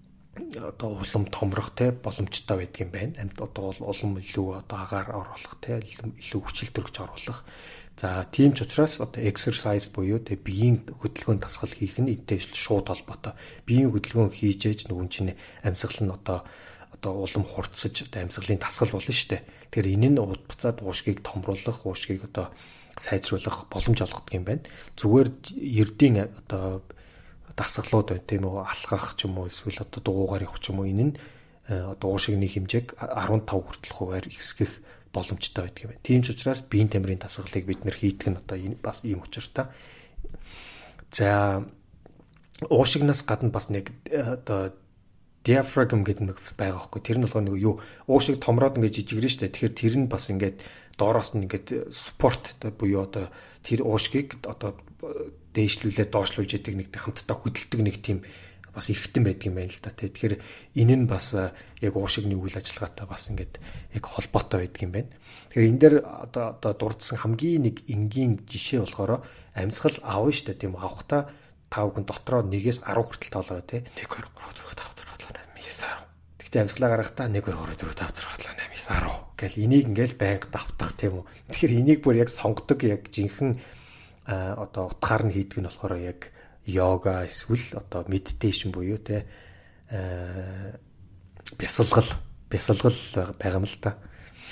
улам томрох тэ боломжтой байдаг юм байна. Амьд одоо улам илүү одоо агаар оруулах тэ илүү хүчил төрөгч оруулах. За тийм ч учраас одоо exercise буюу тэ биеийн хөдөлгөөн дасгал хийх нь энэтэй шууд холбоотой. Биеийн хөдөлгөөн хийж ээж нөгөө чинь амьсгал нь одоо улам хурцсаж одоо амьсгалын дасгал болно шүү дээ. Тэгэхээр энэ нь буцаад уушгийг томруулах, уушгийг одоо сайжруулах боломж олгодог юм байна. Зүгээр эрдийн одоо дасгалууд байна тийм үү, алхах ч юм уу эсвэл одоо дугуугаар явах ч юм уу, энэ нь одоо уушигны хэмжээг 15 хүртэл хувиар ихсгэх боломжтой байдаг юм байна. Тийм ч учраас биеийн тамирын дасгалыг бид нэр хийдэг нь одоо энэ бас ийм учиртай. За уушигнаас гадна бас нэг одоо diaphragm гэдэг нэг байгаа байхгүй. Тэр нь болохоор нэг юу уушиг томроод ингээд жижигрэн штэ. Тэгэхээр тэр нь бас ингээд доороос нь ингээд спорт буюу одоо тэр уушгийг одоо дээшлүүлээд доошлуулж яадаг нэг хамтдаа хөдөлдөг нэг тийм бас эрхтэн байдаг юм байна л да. Тэгэхээр энэ нь бас яг уушигны үйл ажиллагаатай бас ингээд яг холбоотой байдаг юм байна. Тэгэхээр энэ дээр одоо дурдсан хамгийн нэг энгийн жишээ болохоор амьсгал аавна штэ тийм авахта 5 хүн дотроо 1-ээс 10 хүртэл тоолороо тий 1 2 3 4 5 6 7 8 9 10. Тэгвэл амьсгалаа гаргахтаа 1 2 3 4 5 6 7 8 9 10 гэл энийг ингээл байнга давтах тийм үү. Тэгэхээр энийг бүр яг сонгодог яг жинхэнэ одоо утгаар нь хийдэг нь болохоор яг йога эсвэл одоо медитейшн буюу те бясалгал байгаа юм л та.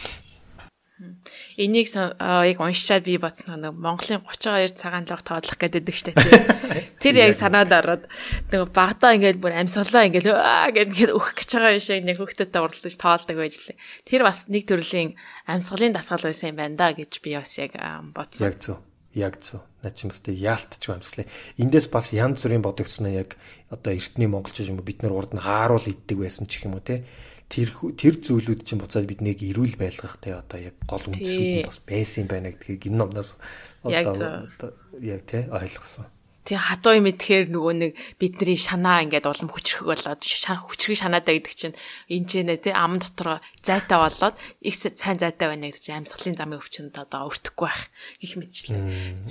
Энийг яг уншичаад би бодсон нэг Монголын 32 цагаан лог тоодлох гэдэг штэ. Тэр яг санаад ороод нэг багадаа ингээд бүр амьсгалаа ингээд гээд өөх гэж байгаа юм шиг нэг хөхтөдөө уралдаж тоолдог байж лээ. Тэр бас нэг төрлийн амьсгалын дасгал байсан юм байна да гэж би бас яг бодсон. Яг зөв. Яг зөв. Начимстай яалтч амьслаа. Эндээс бас янз бүрийн бодогдсноо яг одоо эртний монголчууд юм бид нар урд нь хааруул иддэг байсан ч гэх юм уу те. Тэр зүйлүүд чинь буцаад биднийг эрүүл байлгах те одоо яг гол үндсүүд нь бас байсан байна гэдгийг энэ номноос одоо яг те ойлгосон. Тийм хатуу юм идэхээр нөгөө нэг бидний шанаа ингээд улам хүчрэх болоод хүчрэх шанаадаа гэдэг чинь энэ ч нэ тий ам дотор зайтай болоод их сайн зайтай байна гэдэг чинь амьсгалын замын өвчнөд одоо өртөхгүй байх гэх мэтчлээ.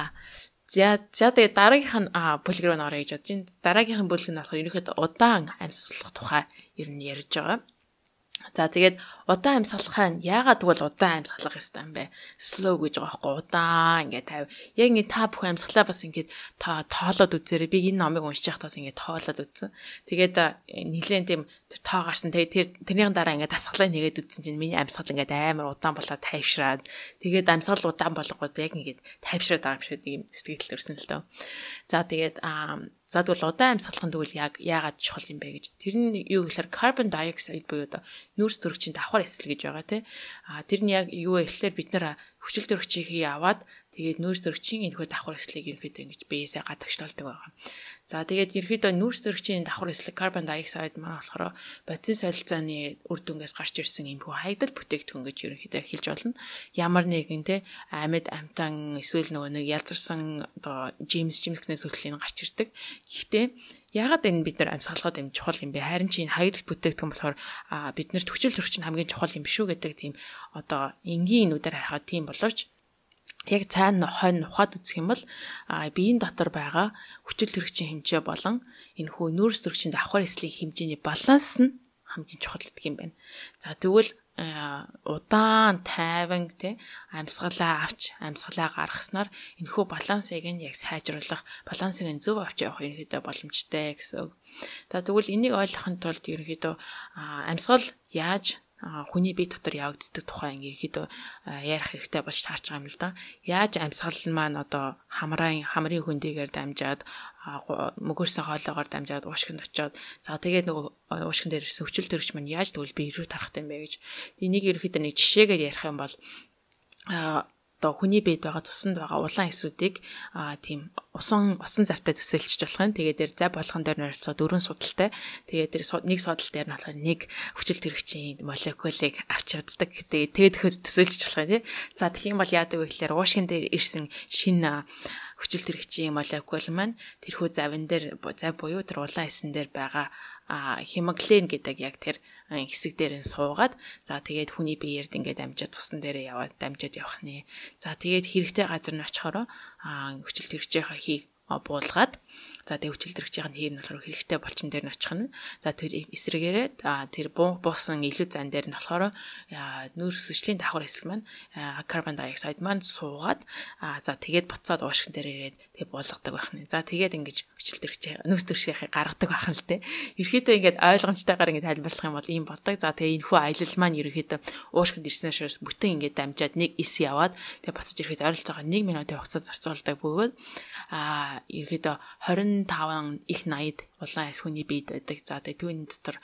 За тэгээ дараагийнх нь бүлэг рүү орё гэж бодож байна. Дараагийнх нь бүлэг нь болохоор ерөнхийдөө удаан амьсгалах тухай ер нь ярьж байгаа. За тэгээд удаан амьсгалахаа яагаад тэгвэл удаан амьсгалах ёстой юм бэ? Slow гэж байгаа байхгүй удаан ингээд тавь. Яг ингэ та бүхэн амьсгалаа бас ингээд та тоолоод үзээрэй. Би энэ номыг уншиж байхдаа ингээд тоолоод үзсэн. Тэгээд нэлээд тийм тоо гарсан. Тэгээд тэрнийхэн дараа ингээд дасгалаа нэгээд үзсэн чинь миний амьсгал ингээд амар удаан болоод тайвшраад. Тэгээд амьсгал удаан болгоод яг ингээд тайвшраад байгаа юм шиг ийм сэтгэл төрсөн л дөө. За тэгээд тэгвэл удаан амьсгалах нь тэгвэл яагаад чухал юм бэ гэж. Тэр нь юу гэхээр carbon dioxide буюу одоо нүүрс төрөгчийн давхар эсэл гэж байгаа тий. Тэр нь яг юу вэ гэхээр бид нар хүчил төрөгчийг аваад тэгээд нүүрс төрөгчийн энэхүү давхар эслийг ерөнхийдөө ингэж биесээ гадагшлуулдаг байгаа. За тэгээд ерөнхийдөө нүүрс төрөгчийн давхар эслэг carbon dioxide маань болохоор бодис солилцооны үр дүнгээс гарч ирсэн юм хүү хаягдал бүтээгдэхүүн гэж ерөнхийдөө хэлж болно. Ямар нэгэн тий амьд амтан эсвэл нөгөө нэг ялзарсан одоо Джеймс Жимлкнээс үлдэлийн гарч ирдэг. Гэхдээ яагаад энэ бид нар амьсгалахад юм чухал юм бэ? Харин чи энэ хаягдал бүтээгдэхүүн болохоор бид нар төвчл төрөгч нь хамгийн чухал юм биш үү гэдэг тийм одоо энгийн нүдээр харахад тийм боловч яг цаана хонь ухаад үзэх юм бол биеийн дотор байгаа хүчил төрөгчийн хэмжээ болон энэ хүү нүүрс төрөгчийн давхар эслийн хэмжээний баланс нь хамгийн чухал гэдэг юм байна. За тэгвэл удаан тайван тий амьсгалаа авч амьсгалаа гаргаснаар энэхүү балансыг нь яг сайжруулах, балансыг нь зөв авч явах ерөнхийдөө боломжтой гэсэн үг. За тэгвэл энийг ойлгохын тулд ерөнхийдөө амьсгал яаж хүний бие дотор явагддаг тухай ерөнхийдөө ярих хэрэгтэй болж таарч байгаа юм л да. Яаж амьсгал маань одоо хамрын хөндийгээр дамжаад мөгөрсөн хоолоогоор дамжаад уушгинд очиод за тэгээд нөгөө уушгин дээр ирсэн хүчил төрөгч маань яаж тэгвэл би ирүү тарах юм бэ гэж. Энийг ерөнхийдөө нэг жишээгээр ярих юм бол одоо хүний биед байгаа цуснд байгаа улаан эсүүдийг тийм усан завтай төсөөлчих болох юм. Тэгээд дээр зай болгон дээр нөрөлцөө 4 судалтай. Тэгээд тэр нэг судал дээр нь болохоор нэг хүчил төрөгчийн молекулыг авч явдаг. Тэгээд төсөөлж болох юм тий. За тэгэх юм бол яадаг вэ гэхээр уушгин дээр ирсэн шинэ хүчил төрөгчийн молекул маань тэрхүү завин дээр зай буюу тэр улаан эсэн дээр байгаа хемоглобин гэдэг яг тэр хэсэг дээр нь суугаад за тэгээд хүний биеэрд ингээд дамжаад цусн дээрээ яваад дамжаад явах нэ. За тэгээд хэрэгтэй газар нь очихороо хүчил төрөгчийнхаа хийг буулгаад за тэгээд хүчил төрөгчийн хийг нь болохоор хэрэгтэй болчин дээр нь очих нь. За тэр эсрэгээрээ тэр буусан илүү зан дээр нь болохоор нүүрс өсөжлийн давхар эсэл маань carbon dioxide маань суугаад за тэгээд буцаад уушгин дээр ирээд тэгээд буулгадаг байх нь. За тэгээд ингэж хүчил төрөгчийн нүүрс төрөгчийн гаргадаг байх нь л те. Ерхийдөө ингээд ойлгомжтойгоор ингээд тайлбарлах юм бол ийм бодог. За тэгээд энэхүү аялал маань ерхийдөө уушгинд ирснээс бүтэн ингээд дамжаад нэг эс яваад тэгээд буцаж ирэхэд ойролцоогоо 1 минутын хугацаа зарцуулдаг бөгөөд ерхийдөө 25 их 80 улаан эс хүний биед байдаг. За тэгээд түүний дотор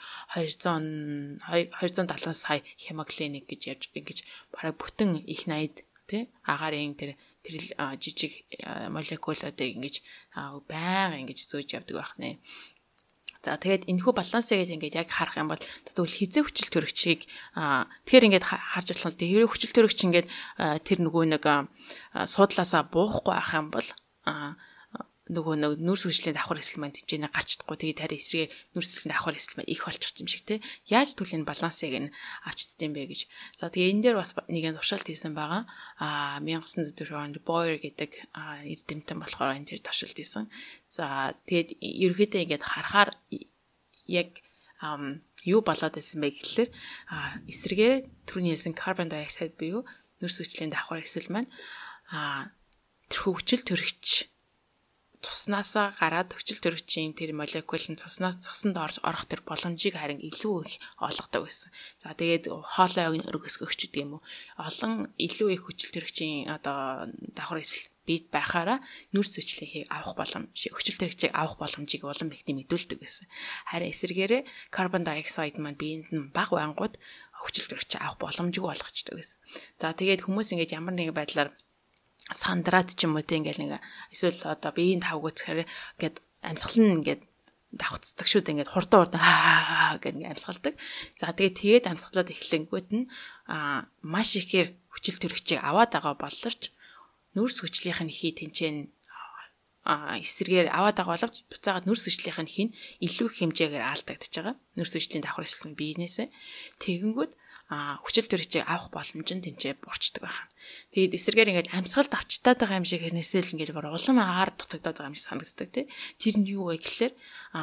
270 сая хемоглобин гэж явж ингэж бараг бүтэн их 80 тий агарын тэр жижиг молекулуудыг ингэж байнга ингэж зөөж явдаг байх нэ. За тэгээд энэхүү балансыг ингээд яг харах юм бол тэгвэл хизээ хүчил төрөгчийг тэгэхээр ингээд харж болох нь тэр хүчил төрөгч ингээд тэр нөгөө нэг суудлаасаа буухгүй байх юм бол нөгөө нүүрс хүчлийн давхар эсэл маань тэнцэнэ гарч чадахгүй тэгээд тари эсрэг нүүрс хүчлийн давхар эсэл маань их болчих юм шиг те яаж түл энэ балансыг нь авч үзсэн бэ гэж. За тэгээд энэ дээр бас нэгэн туршилт хийсэн байгаа 1904 онд Boyer гэдэг эрдэмтэн болохоор энэ дээр туршилт хийсэн. За тэгээд ерөнхийдөө ингээд харахаар яг юу болоод байсан бэ гэхэлэр эсрэгээр түрүүний хэлсэн carbon dioxide буюу нүүрс хүчлийн давхар эсэл маань тэрхүү хүчил төрөгч цуснасаа гараад хүчил төрөгчийн тэр молекул нь цуснд орох тэр боломжийг харин илүү их олгодог байсан. За тэгээд хоолой өргөсгөгч гэдэг юм уу. Олон илүү их хүчил төрөгчийн одоо давхар эсэл бид байхаараа нүүрс хүчлийг авах хүчил төрөгчийг авах боломжийг улам ихний мэдүүлдэг байсан. Харин эсрэгээрээ carbon dioxide маань биед нь бага байнгут хүчил төрөгч авах боломжгүй болгочдөг байсан. За тэгээд хүмүүс ингэж ямар нэгэн байдлаар сандраад ч юм уу тийм ингээл нэг эсвэл одоо биеийн тавгууцхээр ингээд амьсгал нь ингээд давхцдаг шүү дээ. Ингээд хурдан гэх ингээд амьсгалдаг. За тэгээд амьсгалаад эхлэнгүүт нь маш ихээр хүчил төрөгчийг аваад байгаа боловч нүүрс хүчлийнх нь хий тэнцэн эсрэгээр аваад байгаа боловч буцаагаад нүүрс хүчлийнх нь хий илүү их хэмжээгээр алдагдаж байгаа. Нүүрс хүчлийн давхар эсрэг биенээсээ тэгэнгүүт хүчил төрөгчийг авах боломж нь тэнцээ бурчдаг байна. Тэгээд эсрэгээр ингээд амьсгалд авчтаад байгаа юм шиг хэрнээсээ л ингээд бүр улам агаар дутагдаад байгаа юм шиг санагддаг тий. Тэр нь юу вэ гэхэлэр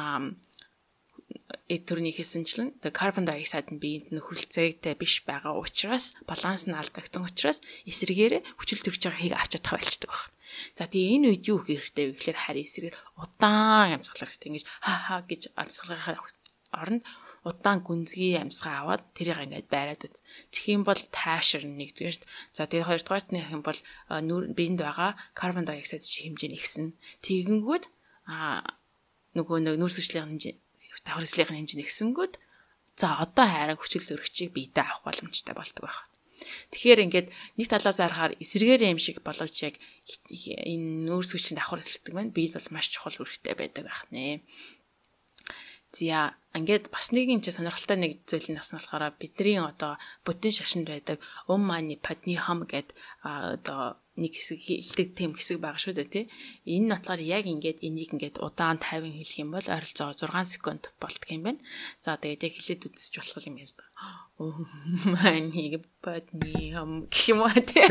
төрний хэсэнчлэн carbon dioxide нь биед нөхөрлөлцөөтэй биш байгаа учраас баланс нь алдагдсан учраас эсрэгээр хүчил төрж байгаа хийг авч чадах байлцдаг байна. За тэгээ энэ үед юу хэрэгтэй вэ гэхээр харин эсрэгээр удаан амьсгал хэрэгтэй. Ингэж гэж амьсгалынхаа оронд удаан гүнзгий амьсгаа аваад тэрийг ингээд байраад үз. Тэгэх юм бол тайвширна нэгдүгээр. За тэгээ хоёрдугаарт нь юм бол биед байгаа carbon dioxide хэмжээ нь ихсэн. Тэгэнгүүт нөгөө нүүрс хүчлийн хэмжээ давхар эсрэг хэмжээ нэгсэнгүүд за одоо хайраа хүчил төрөгчийг биедээ авах боломжтой болдог байна. Тэгэхээр ингээд нэг талаас харахаар эсрэгээр юм шиг боловч яг энэ нүүрс хүчлийн давхар эсрэгдэг маань биед бол маш чухал үүрэгтэй байдаг байна. За ингээд бас нэг юм чи сонирхолтой нэг зүйл нь бас болохоор бидний одоо бүтэн шашинд байдаг мани падни хам гэд одоо нэг хэсэг хилдэг тийм хэсэг байгаа шүү дээ тий. Энэ нотлоор яг ингээд энийг ингээд удаан 50 хэлэх юм бол ойролцоогоор 6 секунд болтго юм байна. За тэгээд яг хэлээд үзэж болох юм яа. Мани падни хам гэх юм уу тий.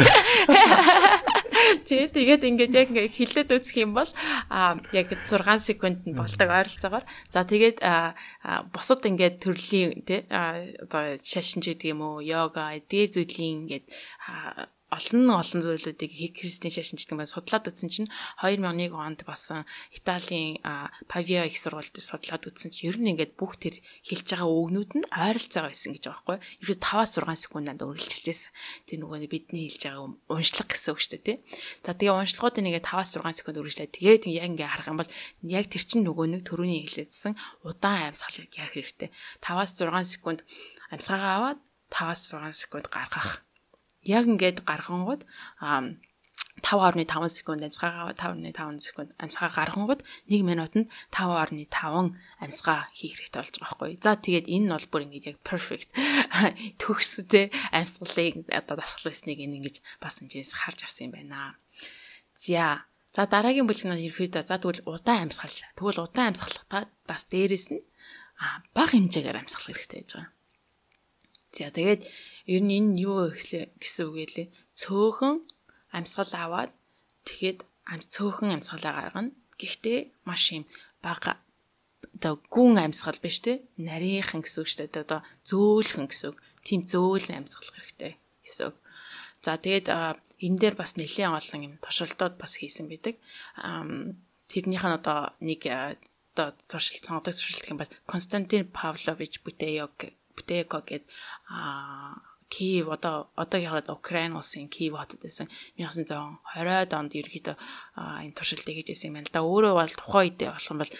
Тэгээд ингээд яг ингээд хэлээд үзэх юм бол яг 6 секунд нь болдог ойролцоогоор. За тэгээд бусад ингээд төрлийн тий одоо шашин ч гэдэг юм уу йога дээр зүйлийн ингээд олон зүйлүүдийг христийн шашин гэдэг нь судлаад үзсэн чинь 2001 онд басан Италийн Pavia их сургуульд судлаад үзсэн чинь ер нь ингээд бүх тэр хэлж байгаа үгнүүд нь ойролцоогоо байсан гэж байгаа байхгүй. Ерөөс 5-6 секунданд үргэлжилжсэн. Тэр нөгөө бидний хэлж байгаа уншлага гэсэн үг шүү дээ тий. За тэгээ уншлагуудыг нэгээ 5-6 секунд үргэлжлээд тэгээд яг ингээд харах юм бол яг тэр чинь нөгөө нэг төрөний хэлээдсэн удаан амьсгалыг ярих хэрэгтэй. 5-6 секунд амьсгаагаа аваад 5-6 секунд гаргах. Яг ингээд гаргангууд 5.5 секунд амьсгаа 5.5 секунд амьсгаа гаргангууд 1 минутанд 5.5 амьсгаа хийх хэрэгтэй болж байгаа байхгүй. За тэгээд энэ нь бол бүр ингээд яг perfect төгс тэ амьсгалыг одоо дасгалсныг ингэж бас энэс харж авсан юм байна. За дараагийн бүлэг нь ерөөдөө за тэгвэл удаан амьсгалж. Тэгвэл удаан амьсгалахтаа бас дээрэс нь бага хэмжээгээр амьсгах хэрэгтэй гэж байгаа. За тэгээд ер нь энэ юу гэсэн үг вэ? Цөөхөн амьсгал аваад тэгэхэд цөөхөн амьсгалаа гаргана. Гэхдээ маш юм бага одоо гүн амьсгал биш те нарийнхан гэсэн үг шүү дээ. Одоо зөөлхөн гэсэн үг. Тийм зөөлөн амьсгалах хэрэгтэй гэсэн үг. За тэгээд энэ дээр бас нэлээд олон юм туршилтууд бас хийсэн байдаг. Тэрнийх нь одоо нэг одоо сонгодог туршилт юм бол Константин Павлович Бутейко гэдэг Киев одоогийн Украин улсын Киев хотод байсан 1920-ад онд ерөнхийдөө энэ туршилтыг хийж байсан юм байна л да. Өөрөө бол тухайн үедээ болох юм бол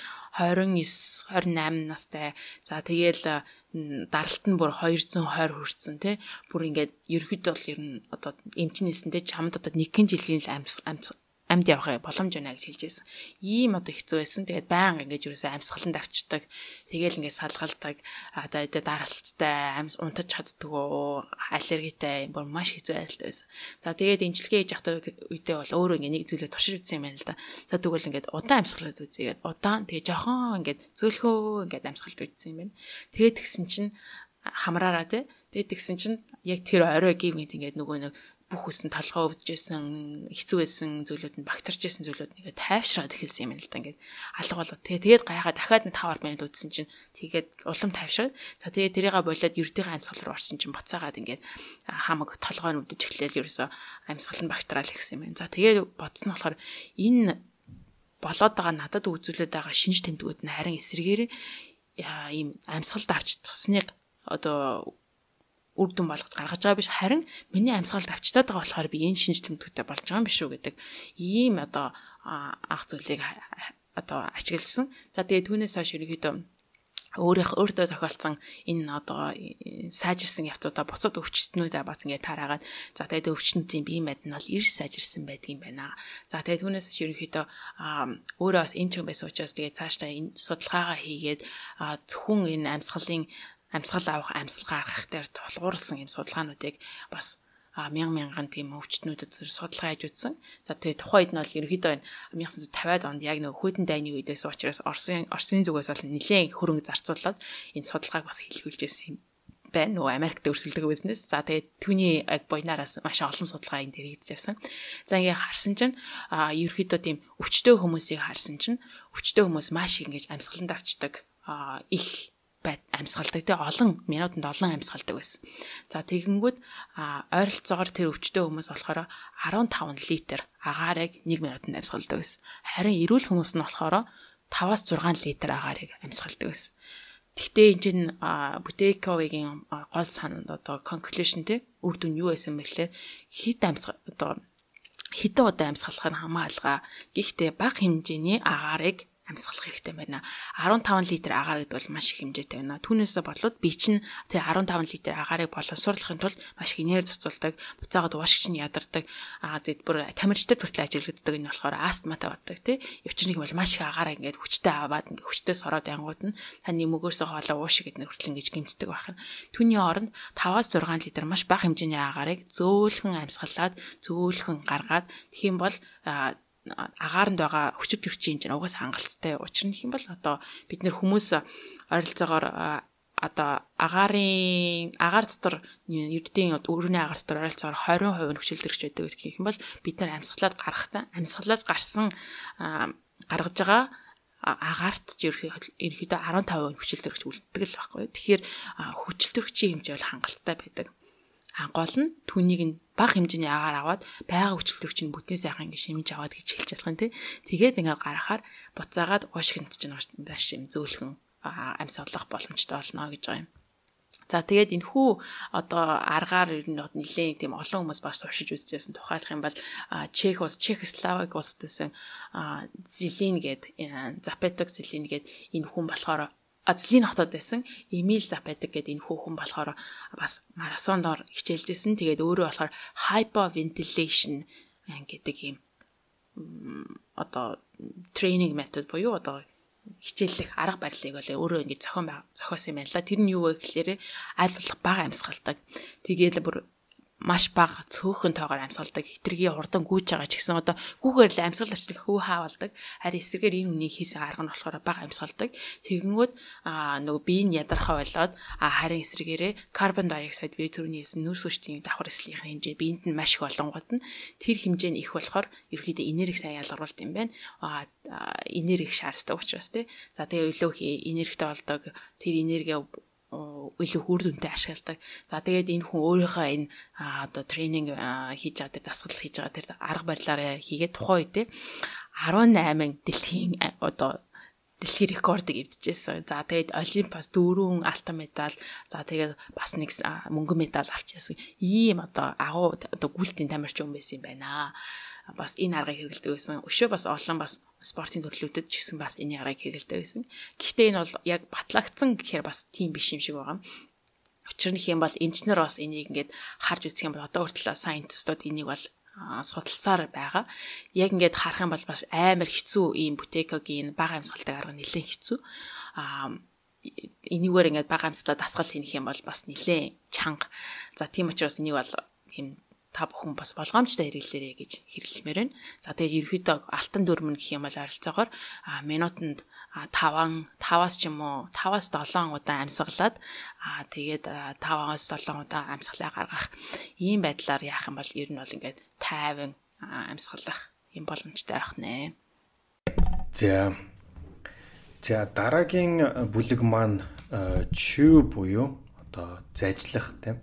29-28 настай. За тэгээл даралт нь бүр 220 хүрсэн тий. Бүр ингээд ерөнхийдөө бол ер нь одоо эмчнээсэндээ чамд одоо 1 жилийн л амьд явах боломж байна гэж хэлж байсан. Ийм одоо хэцүү байсан. Тэгээд байнга ингэж юусэн амьсгаланд авчдаг. Тэгээл ингээд салгалдаг. Одоо даралттай унтаж чаддгүй, аллергитэй бүр маш хэцүү байдалтай байсан. За тэгээд эмчилгээ хийж явах үедээ бол өөрөө ингээд нэг зүйлээ туршиж үзсэн юм байна л да. За тэгвэл ингээд удаан амьсгалаад үзьгээд удаан тэгээ жоохон ингээд зөөлхөө ингээд амьсгалж үзсэн юм байна. Тэгээд тэгсэн чинь хамраараа тий. Тэгээд тэгсэн чинь яг тэр орой гівгээд ингээд нөгөө нэг бүх үсэн толгоо өвдөжсэн, хэцүү байсан зүйлүүд нь багтарч байсан зүйлүүд нэгэ тайвшраад эхэлсэн юм л да ингээд алга болоо. Тэгээд гайхаа дахиад 5 минут үдсэн чинь тэгээд улам тайвшраад. За тэгээд тэрийгээ болоод ердийн амьсгал руу орсон чинь буцаагаад ингээд хамаг толгой нь өвдөж эхлээл ерөөсөө амьсгал нь багтраал ихсэн юм байна. За тэгээд бодсон нь болохоор энэ болоод байгаа надад үзүүлээд байгаа шинж тэмдгүүд нь харин эсрэгээр ийм амьсгалд авч тусныг одоо үр дүн болгож гаргаж байгаа биш, харин миний амьсгалд авчтаад байгаа болохоор би энэ шинж тэмдгүүтэй болж байгаа юм биш үү гэдэг ийм одоо ах зүйлийг одоо ашигласан. За тэгээд түүнээс хойш ерөөдөө өөртөө тохиолдсон энэ одоо сайжирсан явцуудаа бусад өвчтнүүдээ бас ингээд тараагаад за тэгээд өвчтнүүдийн бие мад нь бол эрс сайжирсан байдгийн байна. За тэгээд түүнээс ерөнхийдөө өөрөө бас энэ ч юм байсан учраас тэгээд цаашдаа энэ судалгаагаа хийгээд зөвхөн энэ амьсгал авах амьсгал гаргах дээр тулгуурласан юм судалгаануудыг бас мянган тийм өвчтнүүдэд судалгаа хийж үзсэн. За тэгээ тухайд нь бол ерөнхийдөө 1950-аад онд яг нэг хүйдэн дайны үедээс учраас Оросын зүгээс бол нэлээд хөрөнгө зарцуулаад энэ судалгааг бас хийлгүүлж байсан юм байна. Нөгөө Америкт өрсөлдөг бизнес. За тэгээ түүний буйнаараас маш олон судалгаа энэ дээр хийж явсан. За ингээ харсан чинь ерөнхийдөө тийм өвчтөө хүмүүсийг харсан чинь өвчтөө хүмүүс маш ингэж амьсгаланд авчдаг их амьсгалдаг те олон минутанд олон амьсгалдаг байсан. За тэгэнгүүт ойролцоогоор тэр өвчтөө хүмүүс болохоор 15 литр агаарыг 1 минутанд амьсгалдаг байсан. Харин эрүүл хүмүүс нь болохоор 5-6 литр агаарыг амьсгалдаг байсан. Гэхдээ энэ чинь Бутейковигийн гол санаанд одоо conclusion те үр дүн юу байсан бэ гэхээр хэдэн удаа амьсгалах нь хамаалгаа. Гэхдээ бага хэмжээний агаарыг амьсгалах хэрэгтэй байна. 15 литр агаар гэдэг бол маш их хэмжээтэй байна. Түүнээс болоод би чинь тэр 15 литр агаарыг боловсруулахын тулд маш их энерги зарцуулдаг, буцаагаад уушгич нь ядардаг, тэгэд бүр тамирчдад хүртэл ажиглагддаг энэ болохоор астматай болдог тий. Өвчнэг бол маш их агаараа ингээд хүчтэй аваад ингээд хүчтэй сороод янгууд нь таны мөгөөсөө хоолоо уушиг гэдэг хүртэл ингэж гимтдэг байх нь. Түүний оронд 5-6 литр маш бага хэмжээний агаарыг зөөлхөн амьсгалаад, зөөлхөн гаргаад тэгэх юм бол агааранд байгаа хүчит төрчин чинь угаас хангалттай. Учир нь хэм бол одоо бид нэр хүмүүс ойролцоогоор одоо агаар дотор ердийн өрөөний агаар дотор ойролцоогоор 20% нь хүчилдэгч байдаг гэх юм бол бид нар амьсгалаас гарсан гаргаж байгаа агаарт ерөөхдөө 15% хүчилдэгч үлддэг л байхгүй. Тэгэхээр хүчилдэгчийн хэмжээ бол хангалттай байдаг. Гол нь түүнийг нь бага хэмжээний агаар аваад байга хүчилтөрөгч нь бүтэн сайхан ингэ шимж аваад гэж хэлж чадах юм тий. Тэгээд ингээ гарахаар буцаагаад уушгинт чинь маш юм зөөлхөн амьсгалах боломжтой болно гэж байгаа юм. За тэгээд энэ хүү одоо аргаар ер нь нэлээд тийм олон хүмүүс бас туршиж үзчихсэн. Тухайлх юм бол Чехословак улсад байсан Зелин гээд Запеток Зелин гээд энэ хүн болохоор Зелин хотод байсан Эмил Запеток гэдэг энэ хүн болохоор бас марафоноор хичээлжсэн. Тэгээд өөрөө болохоор hyperventilation гэдэг юм одоо тренинг метод буюу одоо хичээллэх арга барилыг бол өөрөө ингэ зохиосон юм байна л. Тэр нь юу вэ гэхээр аль болох бага амьсгалдаг. Тэгээд бүр маш бага цөөхөн тоогоор амьсгалдаг. Хитргийн хурдан гүйж байгаа ч гэсэн одоо гүүгээр л амьсгал авчлах хөө хаавалдаг. Харин эсрэгээр энэ хүний хийсэн арга нь болохоор бага амьсгалдаг. Тэгэнгүүт нөгөө бие нь ядархаа болоод харин эсрэгээрээ карбон диоксид бие төрний хийсэн нүүрс хүчний давхар эслийнх хэмжээ биед нь маш их болонгууд нь тэр хэмжээ нь их болохоор ерөөхдөө энерги сайн ялгаруулт юм байна. Энерги шаарддаг учраас тий. За тэгээ өөлөө энергитэй болдог. Тэр энерги илүү үр дүнтэй ашигладаг. За тэгээд энэ хүн өөрийнхөө энэ одоо тренинг хийж байгаа тэр дасгал хийж байгаа тэр арга барилаараа хийгээд тухайн үедээ 18 дэлхийн одоо дэлхийн рекордыг эвдчихсэн. За тэгээд Олимпиас 4 алтан медаль, за тэгээд бас нэг мөнгөн медаль авчихсан. Ийм одоо агуу одоо гүйлтийн тамирч хүн байсан юм байна. Бас энэ аргыг хэрэглэдэг байсан. Өшөө бас олон бас спортын төрлүүдэд ч гэсэн бас энэ аргыг хэрэглэдэг байсан. Гэхдээ энэ бол яг батлагдсан гэхээр бас тийм биш юм шиг байгаа. Учир нь юм бол эмчнэр бас энийг ингээд харж үзэх юм бол одоо хүртэл сайентистууд энийг бол судалсаар байгаа. Яг ингээд харах юм бол бас амар хэцүү ийм Бутейковигийн бага амьсгалтай арга нэлээд хэцүү. Энийгээр ингээд бага амьсгалаа дасгал хийх юм бол бас нэлээд чанга. За тийм учраас энийг бол тийм та бүхэн бас болгоомжтой хэрэглээрэй гэж хэрэглэмээр байна. За тэгээд ерөөхдөө алтан дүрмэн гэх юм бол ойролцоогоор минутанд 5-аас ч юм уу 5-7 удаа амьсгалаад тэгээд 5-аас 7 удаа амьсгалаа гаргах ийм байдлаар яах юм бол ер нь бол ингээд тайван амьсгалах юм боломжтой байх нэ. За дараагийн бүлэг маань chew буюу одоо зажлах тийм.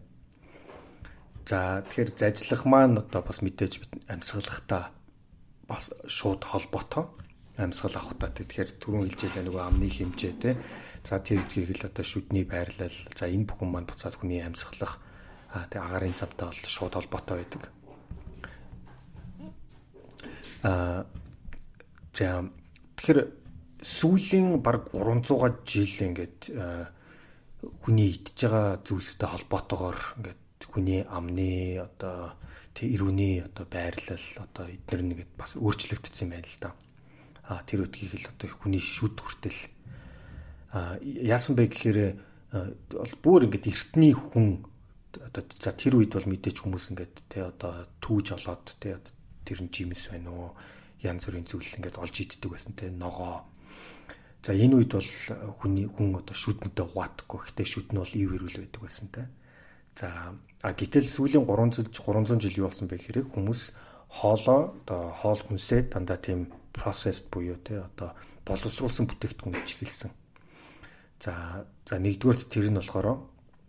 За тэгэхээр зажлах маань одоо бас мэдээж амьсгалахтаа бас шууд холбоотой. Амьсгал авахтаа тэгэхээр түрүүн хэлжээ нөгөө амны хэмжээ те. За тэр гэдгийг л одоо шүдний байрлал. За энэ бүхэн маань буцаад хүний амьсгалах тэг агарын завтай бол шууд холбоотой байдаг. За тэгэхээр сүүлийн баг 300 жил ингээд хүний идж байгаа зүйлстэй холбоотойгоор ингээд хүний амны одоо эрүүний одоо байрлал одоо эдгээр нэгэд бас өөрчлөгдсөн юм байна л да. Тэр үтгийг л одоо хүний шүд хүртэл яасан бэ гэхээр бүр ингээд эртний хүн одоо за тэр үед бол мэдээж хүмүүс ингээд те одоо түүж олоод те тэр нь жимс байна уу янз бүрийн зүйл ингээд олж иддэг байсан те ногоо. За энэ үед бол хүн одоо шүдэнтэй угаадаггүй. Гэхдээ шүд нь бол ив ирүүл байдаг байсан те. За гэтэл сүүлийн 300 жил юу болсон бэ гэхээр хүмүүс хоолоо одоо хоол хүнсээ дандаа тийм processed буюу те одоо боловсруулсан бүтээгдэхүүн гэж хэлсэн. За нэгдүгээрт тэр нь болохоор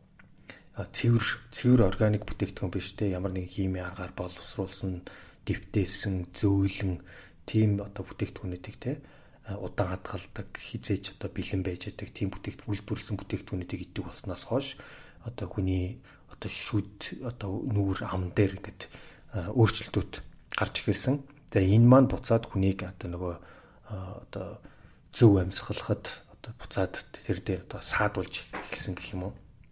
цэвэр органик бүтээгдэхүүн биш те ямар нэг химийн аргаар боловсруулсан дэвтээсэн зөөлөн тийм одоо бүтээгдэхүүнүүдийг те удаан хадгалдаг хизээч одоо бэлэн байж байгаа тийм үйлдвэрлэсэн бүтээгдэхүүнүүдийг идэх болсноос хойш одоо хүний одоо шүд одоо нүүр ам дээр ингээд өөрчлөлтүүд гарч ирсэн. За энэ маань буцаад хүнийг одоо нөгөө одоо зөв амьсгалахад одоо буцаад тэр дээр одоо саадуулж ихсэн гэх юм уу.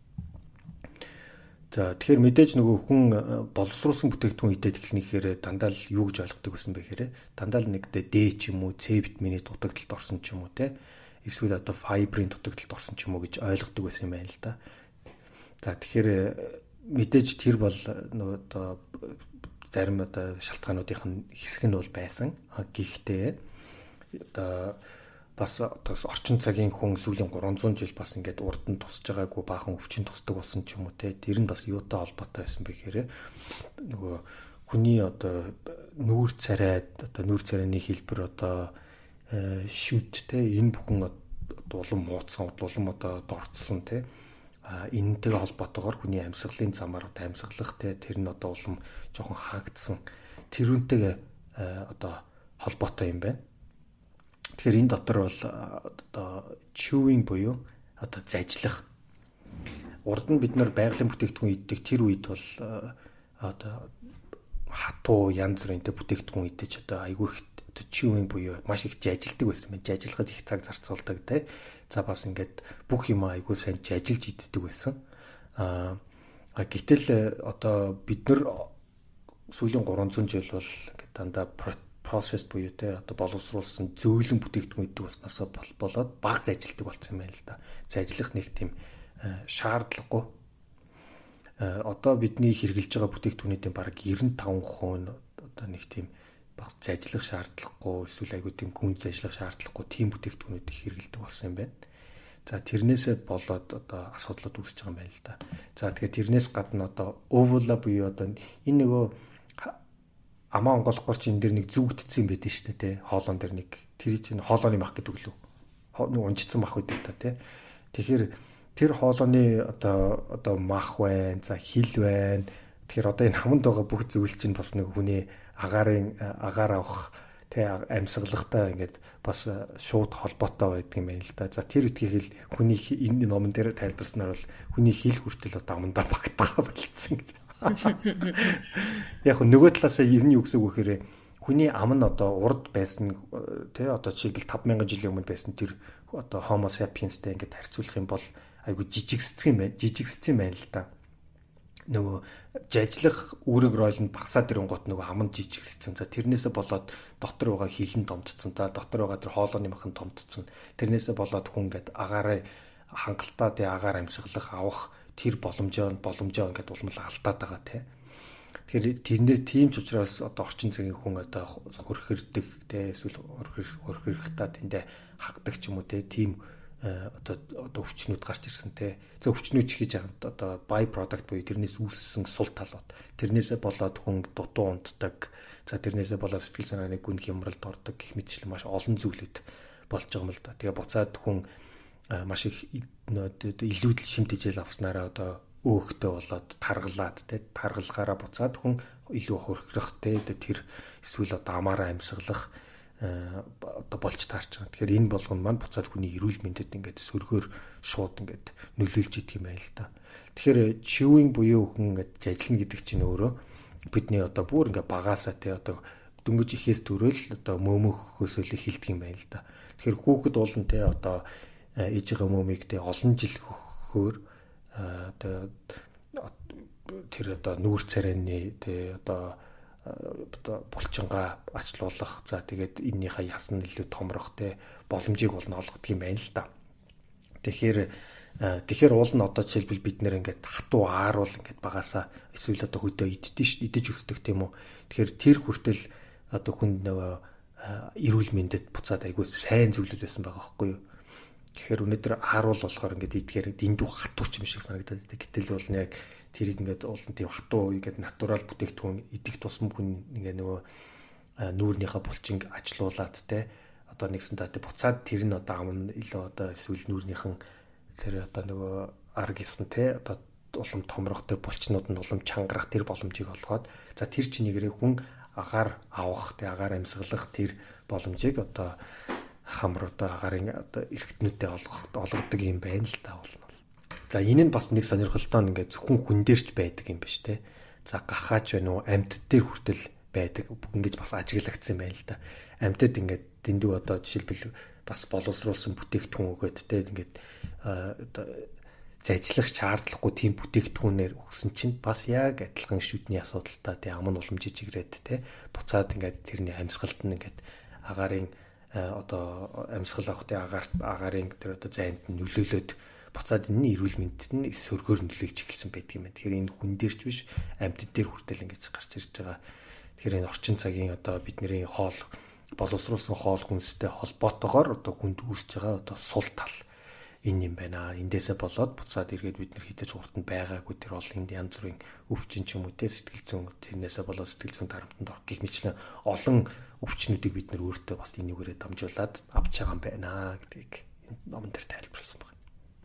За тэгэхээр мэдээж нөгөө хүн боловсруулсан бүтээгдэхүүн идээд эхлэнийхээр дандаа л юу гэж ойлгодог гэсэн бэ гэхээр дандаа л нэг D ч юм уу C витамины дутагдалд орсон ч юм уу те эсвэл одоо файбрын дутагдалд орсон ч юм уу гэж ойлгодог байсан юм байна л да. За тэгэхээр мэдээж тэр бол нөгөө одоо зарим одоо шалтгаануудын хэсэг нь бол байсан. Гэхдээ одоо бас орчин цагийн хүн сүүлийн 300 жил бас ингээд урд нь тусж байгаагүй баахан өвчин тусдаг болсон ч юм уу те тэр нь бас юутай холбоотой байсан бэ гэхээр нөгөө хүний одоо нүүр царайны хэлбэр одоо шүд те энэ бүхэн улам муудсан улам одоо дорцсон те энэтэй холбоотойгоор хүний амьсгалын замаар одоо амьсгалах те тэр нь одоо улам жоохон хаагдсан тэрүүнтэйгээ одоо холбоотой юм байна. Тэгэхээр энэ дотор бол одоо chewing буюу одоо зажлах. Урд нь бид нар байгалийн бүтээгдэхүүн иддэг тэр үед бол одоо хатуу янз бүрийн бүтээгдэхүүн идэж одоо айгүй их одоо chewing буюу маш их жажилдаг байсан байна. Жажилахад их цаг зарцуулдаг те. За бас ингээд бүх юм айгүй сайн жажилж иддэг байсан. Гэтэл одоо бид нар сүүлийн 300 жил бол ингээд дандаа process буюу те одоо боловсруулсан зөөлөн бүтээгдэхүүн идэх болсноосоо болоод баг зажилдаг болсон юм байна л да. Зажлах нэг тийм шаардлагагүй. Одоо бидний хэрэгжилж байгаа бүтээгдэхүүнүүдийн бараг 95% нь одоо нэг тийм баг зажлах шаардлагагүй эсвэл айгүй тийм гүн зажлах шаардлагагүй тийм бүтээгдэхүүнүүдийг хэрэгжилдэг болсон юм байна. За тэрнээсээ болоод одоо асуудлууд үүсэж байгаа юм байна л да. За тэгэхээр тэрнээс гадна одоо ovula буюу одоо энэ нөгөө амаа онгоолгоор чи энэ дэр нэг зүгдсэн юм байдэн шүү дээ те хоолон дэр нэг тэр чинь хоолооны мах гэдэг үлээ нэг унжицсан мах байдаг та те тэгэхээр тэр хоолооны одоо мах байна за хил байна тэгэхээр одоо энэ хаманд байгаа бүх зүйл чинь бас нэг хүний агаар авах те амьсгалахтай ингээд бас шууд холбоотой байдаг юм байна л да. За тэр үтгийг л хүний энэ номон дээр тайлбарснаар бол хүний хил хүртэл одоо амандаа багтгаа болцсон гэж. Яг нөгөө талаас ирний үгсэг гэхээр хүний ам нь одоо урд байсан тий одоо жишээлбэл 5000 жилийн өмнө байсан тэр одоо Homo sapiensтэй ингээд харьцуулах юм бол айгу жижигссэн юм байна л да. Нөгөө жажлах үүрэг ройлнд багасаад ирэнгуут нөгөө ам нь жижигссэн. За тэрнээсээ болоод дотор байгаа хилэн томдсон. За дотор байгаа тэр хоолойны махан томдсон. Тэрнээсээ болоод хүн ингээд агаараа хангалттай тий агаар амьсгалах авах тэр боломжоо ингээд улмал алдаад байгаа тий. Тэгэхээр тэрнээс тийм ч учраас одоо орчин цагийн хүн одоо хөрхөрдөг тий эсвэл хөрхөрхтаа тэндээ хагдаг ч юм уу тий тийм одоо өвчнүүд гарч ирсэн тий. За өвчнүүд хийж байгаа одоо by product буюу тэрнээс үүссэн сул талууд. Тэрнээсээ болоод хүн дутуу унтдаг. За тэрнээсээ болоод сэтгэл санааны гүн хямралд ордог гэх мэтчлэн маш олон зүйлүүд болж байгаа юм л да. Тэгээ буцаад хүн маш их илүүдэл шимтгийл авснараа одоо өөхтэй болоод таргалаад те таргалгаараа буцаад хүн илүү хөрхрөх те тэр эсвэл одоо амаараа амьсгалах одоо болж таарч байгаа. Тэгэхээр энэ болгоно маань буцаад хүний эрүүл мэндэд ингээд сөргөөр шууд ингээд нөлөөлж идэх юм байна л да. Тэгэхээр chewing буюу хүн ингээд зажлна гэдэг чинь өөрөө бидний одоо бүр ингээд багаасаа те одоо дөнгөж ихээс төрөөл одоо мөөмөхөөсөө л хилдэг юм байна л да. Тэгэхээр хүүхэд уулан те одоо ээжийн мөмийг те олон жил хөхөөр одоо тэр одоо нүүр царайны те одоо булчингаа ачлуулах за тэгээд эннийхээ ясн илүү томрох те боломжийг бол олгодог юм байна л да. Тэгэхээр уул нь одоо жишээлбэл бид нэр ингээд хатуу ааруул ингээд багасаа эсвэл одоо хөдөө идэж өсдөг тийм үү. Тэгэхээр тэр хүртэл одоо хүн нөгөө эрүүл мэндэд буцаад айгүй сайн зүйлүүд байсан байгаа байхгүй юу. Тэгэхээр өнөөдөр ааруул болохоор ингээд идэхээр дэндүү хатууч юм шиг санагдаад байдаг. Гэтэл бол яг тэрийг ингээд уулын тийм хатуу ингээд натурал бүтээгдэхүүн идэх тусам хүн ингээд нөгөө нүүрнийхээ булчинг ачлуулад те одоо нэгсэн даа буцаад тэр нь одоо ам нь илүү одоо эсвэл нүүрнийхэн тэр одоо нөгөө арга гисэн те одоо улам томрох тэр булчнууд нь улам чангарах тэр боломжийг олгоод за тэр чинийгэрээ хүн агаар авах те агаар амьсгалах тэр боломжийг одоо хамар одоо агарын одоо эргэтнүүдэд олгодог юм байна л та бол. За энэ нь бас нэг сонирхолтой нь ингээд зөвхөн хүн дээрч байдаг юм биш те. За гахаач байна уу амьтд дээр хүртэл байдаг ингэж бас ажиглагдсан юм байна л да. Амьтад ингээд дэндүү одоо жишээлбэл бас боловсруулсан бүтээгдэхүүн өгөөд те ингээд одоо зайчлах шаардлагагүй тийм бүтээгдэхүүнээр өгсөн чинь бас яг адилхан шүдний асуудалтай те ам нь улам жижигрээд те буцаад ингээд тэрний амьсгалд нь ингээд агарын одоо амьсгал авах те агарын тэр одоо зайд нь нөлөөлөд буцаад энэ эрүүл мэндэд нь сөргөөр нөлөөлж эхэлсэн байдаг юм байна. Тэгэхээр энэ хүн дээрч биш амьтад дээр хүртэл ингэж гарч ирж байгаа. Тэгэхээр энэ орчин цагийн одоо бидний хоол боловсруулсан хоол хүнстэй холбоотойгоор одоо хүнд үүсэж байгаа одоо сул тал энэ юм байна. Эндээсээ болоод буцаад эргээд бид нар хитэж урт нь байгаагүй тэр бол энд янз бүрийн өвчин ч юм уу те сэтгэл зүйн тэрнээсээ болоод сэтгэл зүйн дарамтанд орох гэх мэтлэн олон өвчнүүдийг бид нар өөртөө бас энийгээрээ дамжуулаад авч байгаа юм байна гэдгийг энэ номон дээр тайлбарласан байна.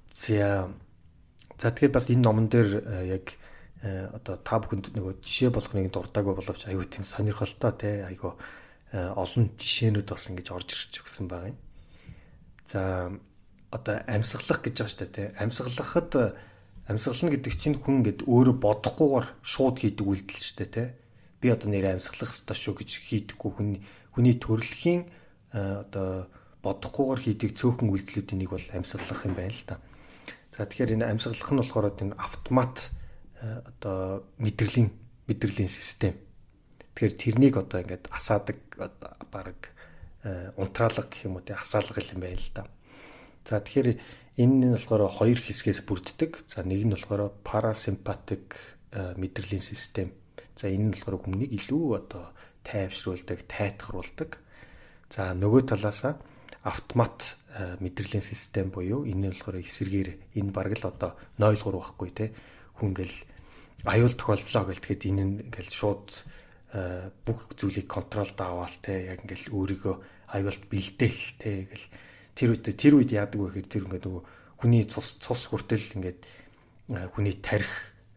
За тэгэхээр бас энэ номон дээр яг одоо та бүхэнд нөгөө жишээ болгоныг дурдаагүй боловч аюу тийм сонирхолтой те аюу олон жишээнүүд бас ингэж орж ирж өгсөн байгаа юм. За одоо амьсгалах гэж байгаа шүү дээ те. Амьсгална гэдэг чинь хүн ингээд өөрөө бодохгүйгээр шууд хийдэг үйлдэл шүү дээ те. Би одоо нэр амьсгалах ёстой шүү гэж хийдэггүй хүний төрөлхийн одоо бодохгүйгээр хийдэг цөөхөн үйлдэлүүдийн нэг бол амьсгалах юм байна л та. За тэгэхээр энэ амьсгалах нь болохоор энэ автомат одоо мэдрэлийн систем. Тэгэхээр тэрнийг одоо ингээд асаадаг бараг унтраалга гэх юм уу тий асаалга юм байна л да. За тэгэхээр энэ нь болохоор хоёр хэсгээс бүрддэг. За нэг нь болохоор парасимпатик мэдрэлийн систем. За энэ нь болохоор хүмүүнийг илүү одоо тайвшруулдаг, тайтгаруулдаг. За нөгөө талаасаа автомат мэдрэлийн систем буюу энэ нь болохоор эсэргээр энэ бараг л одоо 0-3 байхгүй те хүн ингээл аюул тохиолдлоо гэлтэхэд энэ нь ингээл шууд бүх зүйлийг контролд аваал те яг ингээл өөрийгөө аюулд бэлдээл те ингээл тэр үед яадаг вэ гэхээр тэр ингээд нөгөө хүний цус хүртэл ингээд хүний тарих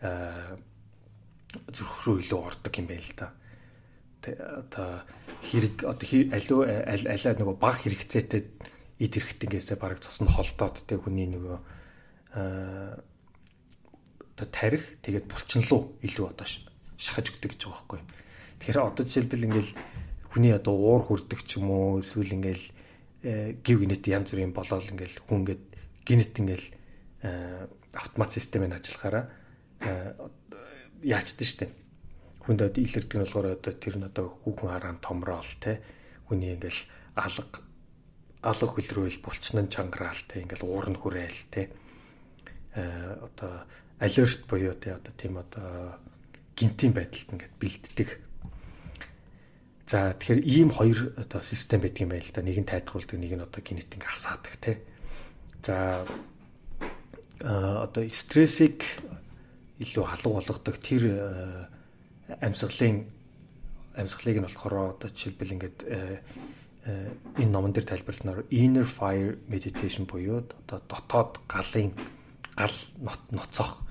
зүрх рүү илүү ордог юм байна л да. Одоо хэрэг одоо алиа нөгөө баг хэрэгцээтэй эд хэрэгтэйгээсээ бараг цус нь холдоод те хүний нөгөө одоо тарих тэгээд булчинлуу илүү одоо шахаж өгдөг гэж байгаа байхгүй. Тэгэхээр одоо жишээлбэл ингээл хүний одоо уур хүрдэг ч юм уу эсвэл ингээл гів гинет янз бүрийн болоод ингээл хүн ингээд гинет ингээл автомат системээр ажиллахаараа яачдаг штеп. Хүнд одоо илэрдэг нь болохоор одоо тэр нь одоо хүүхэн хараан томроол те хүний ингээл алга хөлрөөл булчнан чангараал те ингээл уур нь хүрээл те одоо алерт буюу те одоо тийм одоо гинтийн байдалд ингээд бэлддэг. За тэгэхээр ийм хоёр одоо систем байдаг юм байна л да. Нэг нь тайлбарладаг, нэг нь одоо гинет ингээд асаадаг те. За одоо стрессийг илүү халуун болгодог тэр амьсгалыг нь болохоор одоо жишээлбэл ингээд энэ номон дээр тайлбарланаар inner fire meditation буюу одоо дотоод гал ноцох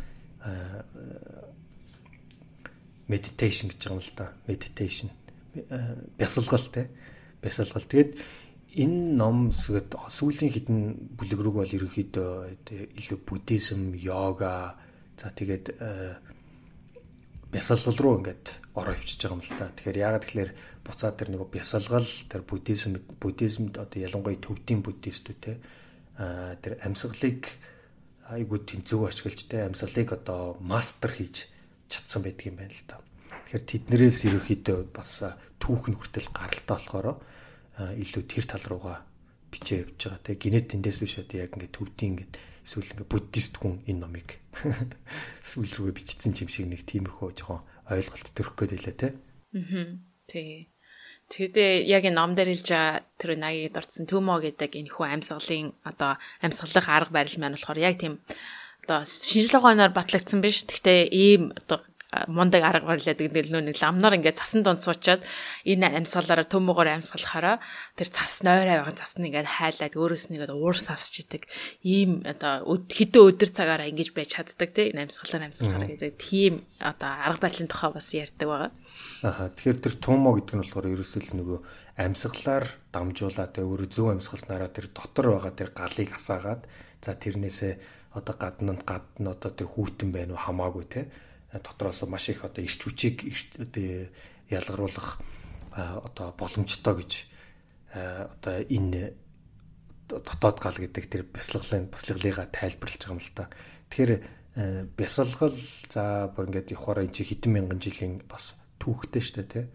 meditation гэж байгаа юм л да. Meditation бясалгал те. Бясалгал. Тэгээд энэ ном сүүлийн хэдэн бүлэг рүү бол ерөнхийдөө илүү буддизм, йога за тэгээд бясалгал руу ингээд ороо өвчөж байгаа юм л та. Тэгэхээр яагаад тэгэхээр буцаад тэр нэг бясалгал тэр буддизмд одоо ялангуяа төвдийн буддистүүд те тэр амьсгалыг айгуу тийм зөв ашиглаж те амьсгалыг одоо мастер хийж чадсан байдаг юм байна л та. Тэгэхээр тэднэрээс ерөөхдөө бас түүхэн хүртэл гаралтай болохоор илүү тэр тал руугаа бичээ явж байгаа те генет тэндээс биш одоо яг ингээд төвдийн ингээд эсвэл ингээд буддист хүн энэ номыг эсвэл рүүгээ бичсэн юм шиг нэг тиймэрхүү жоохон ойлголт төрөх гээд байлаа те. Тий. Тэгтээ яг энэ ном дээр хэлж байгаа тэр нагийг дурдсан төмөө гэдэг энэ хүү амьсгалын одоо амьсгалах арга барил маань болохоор яг тийм одоо шинжлэх ухаанаар батлагдсан биш. Тэгтээ ийм одоо мундаг арга барилаа гэдэг нэг ламнаар ингээд цасан донд суучаад энэ амьсгалаараа төмөөгөөр амьсгалахаараа тэр цас нойроо байгаа цас нь ингээд хайлаад өөрөөс нь ингээд уурс авсч идэг ийм одоо хэдэн өдөр цагаараа ингэж байж чаддаг тийм энэ амьсгалахаараа гэдэг тийм одоо арга барилын тухай бас ярьдаг байгаа. Тэгэхээр тэр төмөө гэдэг нь болохоор ерөөсөө л нөгөө амьсгалаар дамжуулаад өөрөө зөв амьсгалснараа тэр дотор байгаа тэр галыг асаагаад за тэрнээсээ одоо гадна одоо тэр хүүтэн байна уу хамаагүй те дотроос маш их одоо эрч хүчийг одоо ялгаруулах одоо боломжтой гэж одоо энэ дотоод гал гэдэг тэр бясалгалыгаа тайлбарлаж байгаа юм л та. Тэгэхээр бясалгал за бүр ингээд явахаараа энэ хэдэн мянган жилийн бас түүхтэй шүү дээ тий.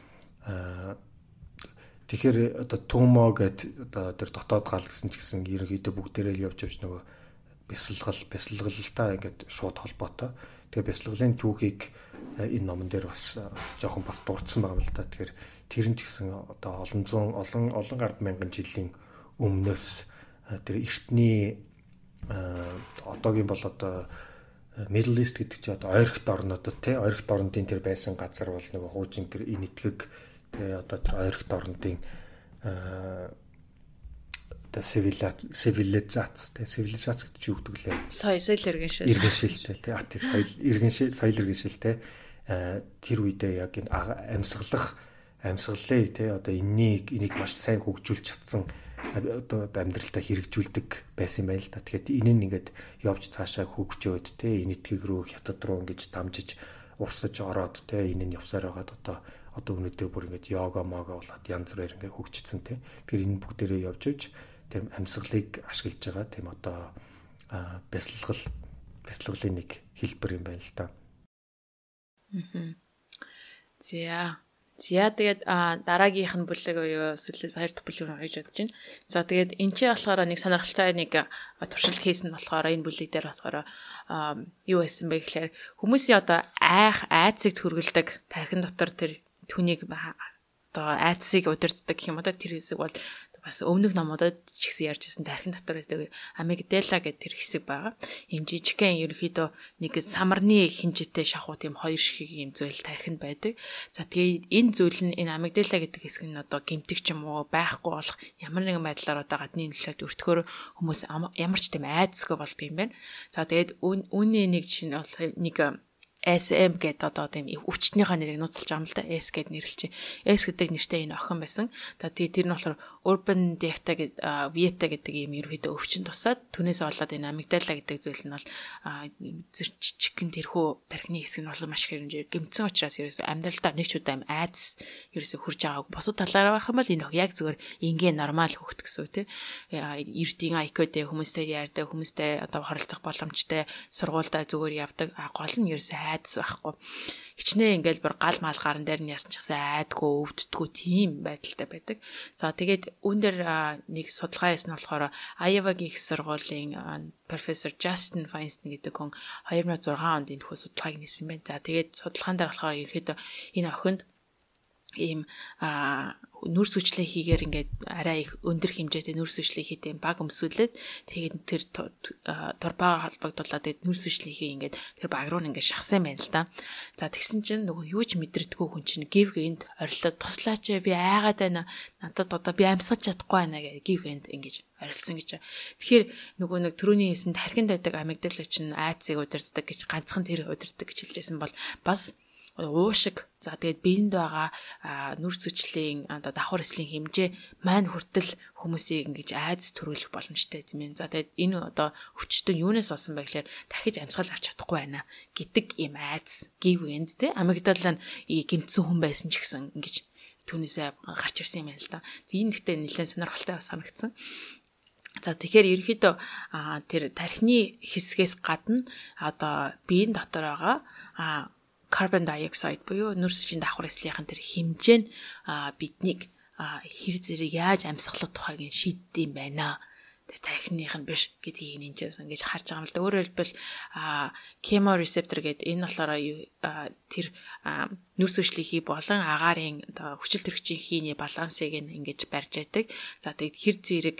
Тэгэхээр одоо төмөө гэдэг одоо тэр дотоод гал гэсэн ч гэсэн ерөнхийдөө бүгдээрээ л явж нөгөө бясалгалтаа ингээд шууд холбоотой. Тэгээ бясалгалын түүхийг энэ номон дээр бас жоохон бас дурдсан байгаа юм л да. Тэгэхээр тэр нь ч гэсэн одоо олон гаруй мянган жилийн өмнөөс тэр эртний одоогийн бол одоо Middle East гэдэг чинь одоо ойрхт орнуудад тий ойрхт орнуудын тэр байсан газар бол нэг хуучин тэр энэтхэг тий одоо тэр ойрхт орнуудын одоо цивилизац гэдэг чи өгдөг лээ. Соёл иргэншилтэй тий соёл иргэншилтэй тэр үедээ яг энэ амьсгалыг тий одоо энийг маш сайн хөгжүүлж чадсан одоо амьдралтаа хэрэгжүүлдэг байсан юм байна л да. Тэгэхээр энэ нь ингээд явж цаашаа хөгжөөд тий энэтхэг рүү хятад руу ингэж дамжиж урсаж ороод тий энэ нь явсаар байгаад одоо өнөөдөр бүр ингээд йога болоод янз бүрээр ингээд хөгжчихсэн тий. Тэгэхээр энэ бүгдээрээ явж иж тийм амьсгалыг ашиглаж байгаа тийм одоо бясалгалын нэг хэлбэр юм байна л да. За тэгээд дараагийнх нь бүлэг буюу сүүлээс 2 дахь бүлэг рүү орж бодож байна. За тэгээд энэ ч болохоор нэг сонирхолтой нэг туршилт хийсэн болохоор энэ бүлэг дээр болохоор юу байсан бэ гэхээр хүмүүсийн одоо айцыг төрүүлдэг тархин дотор тэр түүнийг одоо айцыг удирддаг юм одоо тэр хэсэг бол бас өмнөх номуудад ч ихсэн ярьж байсан тархин дотор гэдэг амигдала гэдэг тэр хэсэг байгаа. Ийм жижигхэн ерөнхийдөө нэг самарны хэмжээтэй шахуу тийм хоёр шигийн юм зүйл тархинд байдаг. За тэгээд энэ зүйл нь энэ амигдала гэдэг хэсэг нь одоо гэмтэг ч юм уу байхгүй болох ямар нэгэн байдлаар одоо гадны нөлөөд өртгөхөөр хүмүүс ямар ч тийм айцгүй болдог юм байна. За тэгээд үүний нэг чинь бол нэг SM гэдэг одоо тийм өвчтнийхээ нэрийг нууцлж байгаа юм л да. S гэдэг нэрлэлч. S гэдэг нэртэй энэ охин байсан. За тэгээд тэр нь болохоор Urban Dicta гэдэг юм ерөөдөө өвчин тусаад түүнээс болоод энэ амигдала гэдэг зүйл нь бол жижигхэн тэрхүү тархины хэсэг нь бол маш их хэмжээр гэмтсэн учраас ерөөсөө амьдралдаа нэг ч удаа айдас ерөөсөө хурж байгааг босод талаараа байх юм бол энэ яг зүгээр ингийн нормал хөвгт гэсэн үү те. Эрдийн IQ-тэй хүмүүстэй ярьдаг, хүмүүстэй одоо харилцах боломжтой, сургуультай зүгээр явдаг. Гол нь ерөөсөө айдас байхгүй. Хичнээн ингээл бүр гал мал гаран дээр нь ясан ч гэсэн айдгүй өвддгүү тийм байдалтай байдаг. За тэгээд үүн дээр нэг судалгаа хийсэн болохоор Iowa-гийн их сургуулийн профессор Justin Feinstein гэдэг хүн 2006 онд энэ хүү судалгааг хийсэн байна. За тэгээд судалгаан дээр болохоор ерөөдөө энэ охинд ийм нүрс хүчлээ хийгээр ингээд арай их өндөр хэмжээтэй нүрс хүчлээ хийдэг баг өмсүүлээд тэгээд тэр турбагаар холбогдуулаад тэгээд нүрс хүчлээ хий ингээд тэр баг руу ингээд шахсан байна л да. За тэгсэн чинь нөгөө юу ч мэдрэгдгүй хүн чинь гив гэнд орилоод туслаач би айгаад байна. Надад одоо би амьсгаж чадахгүй байна гэж гив гэнд ингэж орилсон гэж. Тэгэхээр нөгөө нэг түрүүний хэлсэн тархинд байдаг амигдала чинь айцыг удирддаг гэж ганцхан тэр удирддаг гэж хэлжсэн бол бас уушиг за тэгээд биенд байгаа нүрс хүчлийн одоо давхар эслийн хэмжээ маань хүртэл хүмүүсийг ингэж айдас төрүүлэх боломжтой тийм ээ. За тэгээд энэ одоо өвчтөн юунаас болсон бэ гэхээр дахиж амьсгал авч чадахгүй байна гэдэг ийм айдас give end тийм амигдала нь гэмтсэн хүн байсан ч гэсэн ингэж түүнээсээ гарч ирсэн юм байна л да. Энэ гэхдээ нэлээд сонирхолтой санагдсан. За тэгэхээр ерөөхдөө тэр тархины хэсгээс гадна одоо биеийн дотор байгаа carbon dioxide буюу нүрс хүчний давхар эслийнхэн тэр хэмжээ нь биднийг хэр зэрэг яаж амьсгалах тухайг шийддэм байна. Тэр тархиных нь биш гэдгийг энэчээс ингэж харж байгаа юм л да. Өөрөөр хэлбэл chemorreceptor гэдэг энэ болохоор тэр нүрс хүчлийнхий болон агаарын одоо хүчил төрөгчийн хийний балансыг ингэж барьж яадаг. За тэгээд хэр зэрэг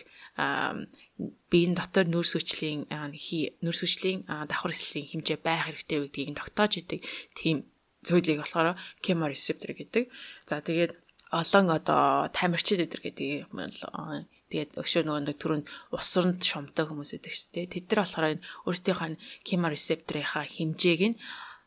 биеийн дотор нүрс хүчлийн давхар эслийн хэмжээ байх хэрэгтэй гэдгийг тогтоож идэг тийм зүйлийг болохоор chemorreceptor гэдэг. За тэгээд олон одоо тамирчид өдр гэдэг юм л тэгээд өшөө нөгөө түрүүнд усранд шумтай хүмүүс байдаг шүү дээ. Тэд нар болохоор өөрсдийнхөө chemorreceptor-ийнхаа хэмжээг нь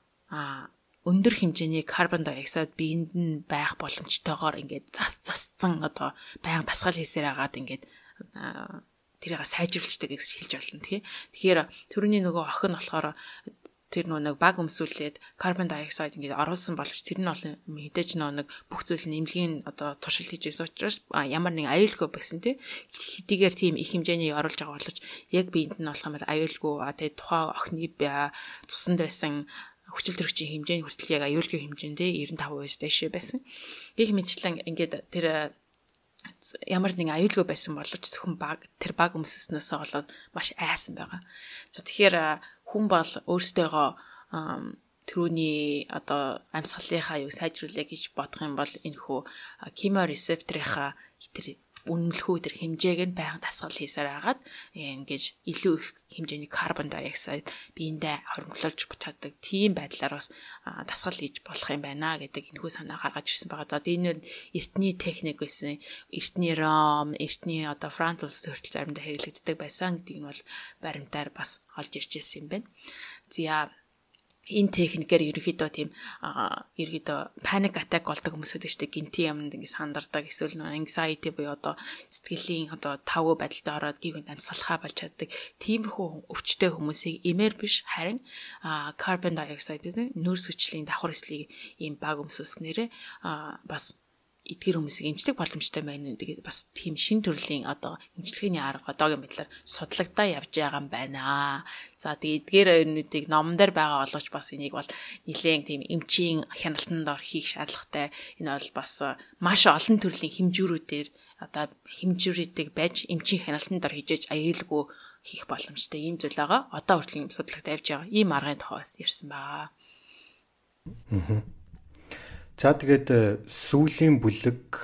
өндөр хэмжээний carbon dioxide биеинд нь байх боломжтойгоор ингээд засцсан одоо байнга дасгал хийсээр агаад ингээд тэрийг сайжруулдаг гэж хэлж болно тий. Тэгэхээр төрөний нөгөө охин болохоор тэр нэг баг өмсүүлээд carbon dioxide ингээд оруулсан боловч тэр нь бол мэдээж нэг бүх зүйл нь эмнэлгийн одоо туршил хийж байсан учраас ямар нэг аюулгүй байсан тий. Хэдийгээр тийм их хэмжээний оруулж байгаа боловч яг биеинд нь болох юм бол аюулгүй тэгээд тухайн охины цуснд байсан хүчил төрөгчийн хэмжээний хүртэл яг аюулгүй хэмжээндээ 95% дэше байсан. Их мэдчлэн ингээд тэр ямар нэг аюулгүй байсан боловч зөвхөн тэр баг өмсснөөсөө болоод маш айсан байгаа. За тэгэхээр хүн бол өөрсдөө тэрүүний одоо амьсгалынхаа юу сайжруулах гэж бодох юм бол энэхүү chemorreceptor-ийнхаа тэр үнэмлэхүү тэр хэмжээг нь байнга дасгал хийсээр агаад ингэж илүү их хэмжээний carbon dioxide биендээ хоригдлуулж чаддаг тийм байдлаар бас дасгал хийж болох юм байна гэдэг энэхүү санаа гаргаж ирсэн байгаа. За энэ нь эртний техник байсан. Эртний ROM, эртний одоо frontal хүртэл заримдаа хэрэглэгддэг байсан гэдэг нь бол баримтаар бас олж ирж ирсэн юм байна. За энэ техникээр ерөөхдөө тийм ерөөхдөө panic attack болдог хүмүүс байдаг шүү дээ. Гинти юмд ингэ сандардаг эсвэл anxiety буюу одоо сэтгэлийн одоо тавгүй байдалд ороод гівэнд амьсгалахаа болж чаддаг. Тиймэрхүү өвчтөе хүмүүсийг эмээр биш харин carbon dioxide гэдэг нүрс хүчлийн давхар эслийг ийм баг өмсүүлснээрээ бас эдгээр хүмүүсийг эмчлэх боломжтой байна гэдэг бас тийм шин төрлийн одоо эмчилгээний арга одоогийн байдлаар судлагдаа явж байгаа юм байна. За тэгээд эдгээр юмнуудыг номон дээр байгаа боловч бас энийг бол нэлээд тийм эмчийн хяналтанд ор хийх шаардлагатай. Энэ бол бас маш олон төрлийн хэмжүүрүүдээр одоо хэмжүүрүүдийг байж эмчийн хяналтанд ор хийж аюулгүй хийх боломжтой ийм зүйл байгаа. Одоо хүртэл судлагдаа явж байгаа. Ийм аргын тухай ярьсан байгаа. За тэгээд сүүлийн бүлэг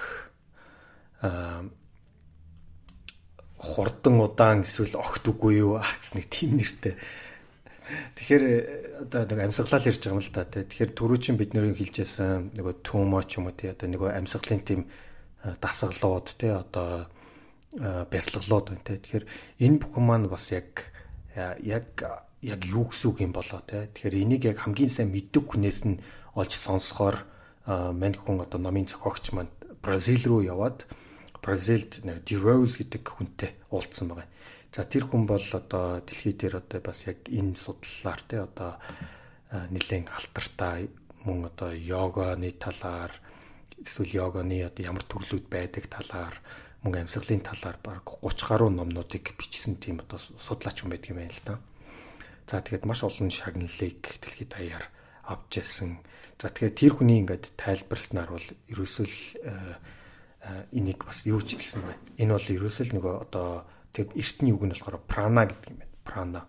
хурдан удаан эсвэл огт үгүй юу гэсэн нэг тийм нэртэй. Тэгэхээр одоо нэг амьсгалал ярьж байгаа юм л да. Тэгэхээр түрүүчийн бид нэр хэлжсэн нөгөө төмөө ч юм уу тий одоо нөгөө амьсгалын тийм дасгалууд тий одоо бясалгалууд байна тий. Тэгэхээр энэ бүхэн маань бас яг юу гэсэн үг юм болоо тий. Тэгэхээр энийг яг хамгийн сайн мэддэг хүнээс нь олж сонсохоор мань хүн одоо номын зохиогч маань Бразил руу яваад Бразилд нэг DeRose гэдэг хүнтэй уулзсан байгаа. За тэр хүн бол одоо дэлхий дээр одоо бас яг энэ судлалаар те одоо нэлээд алтартай мөн одоо йоганы талаар эсвэл йоганы одоо ямар төрлүүд байдаг талаар мөн амьсгалын талаар баг 30 гаруй номнуудыг бичсэн тийм одоо судлаач хүн байдаг юм байна л да. За тэгээд маш олон шагналыг дэлхийд даяар авч яасан. За тэгэхээр тэр хүний ингээд тайлбарснаар бол ерөөсөө энийг бас юу ч хэлсэн байна. Энэ бол ерөөсөө нөгөө одоо тэг эртний үг нь болохоор прана гэдэг юм байна. Прана.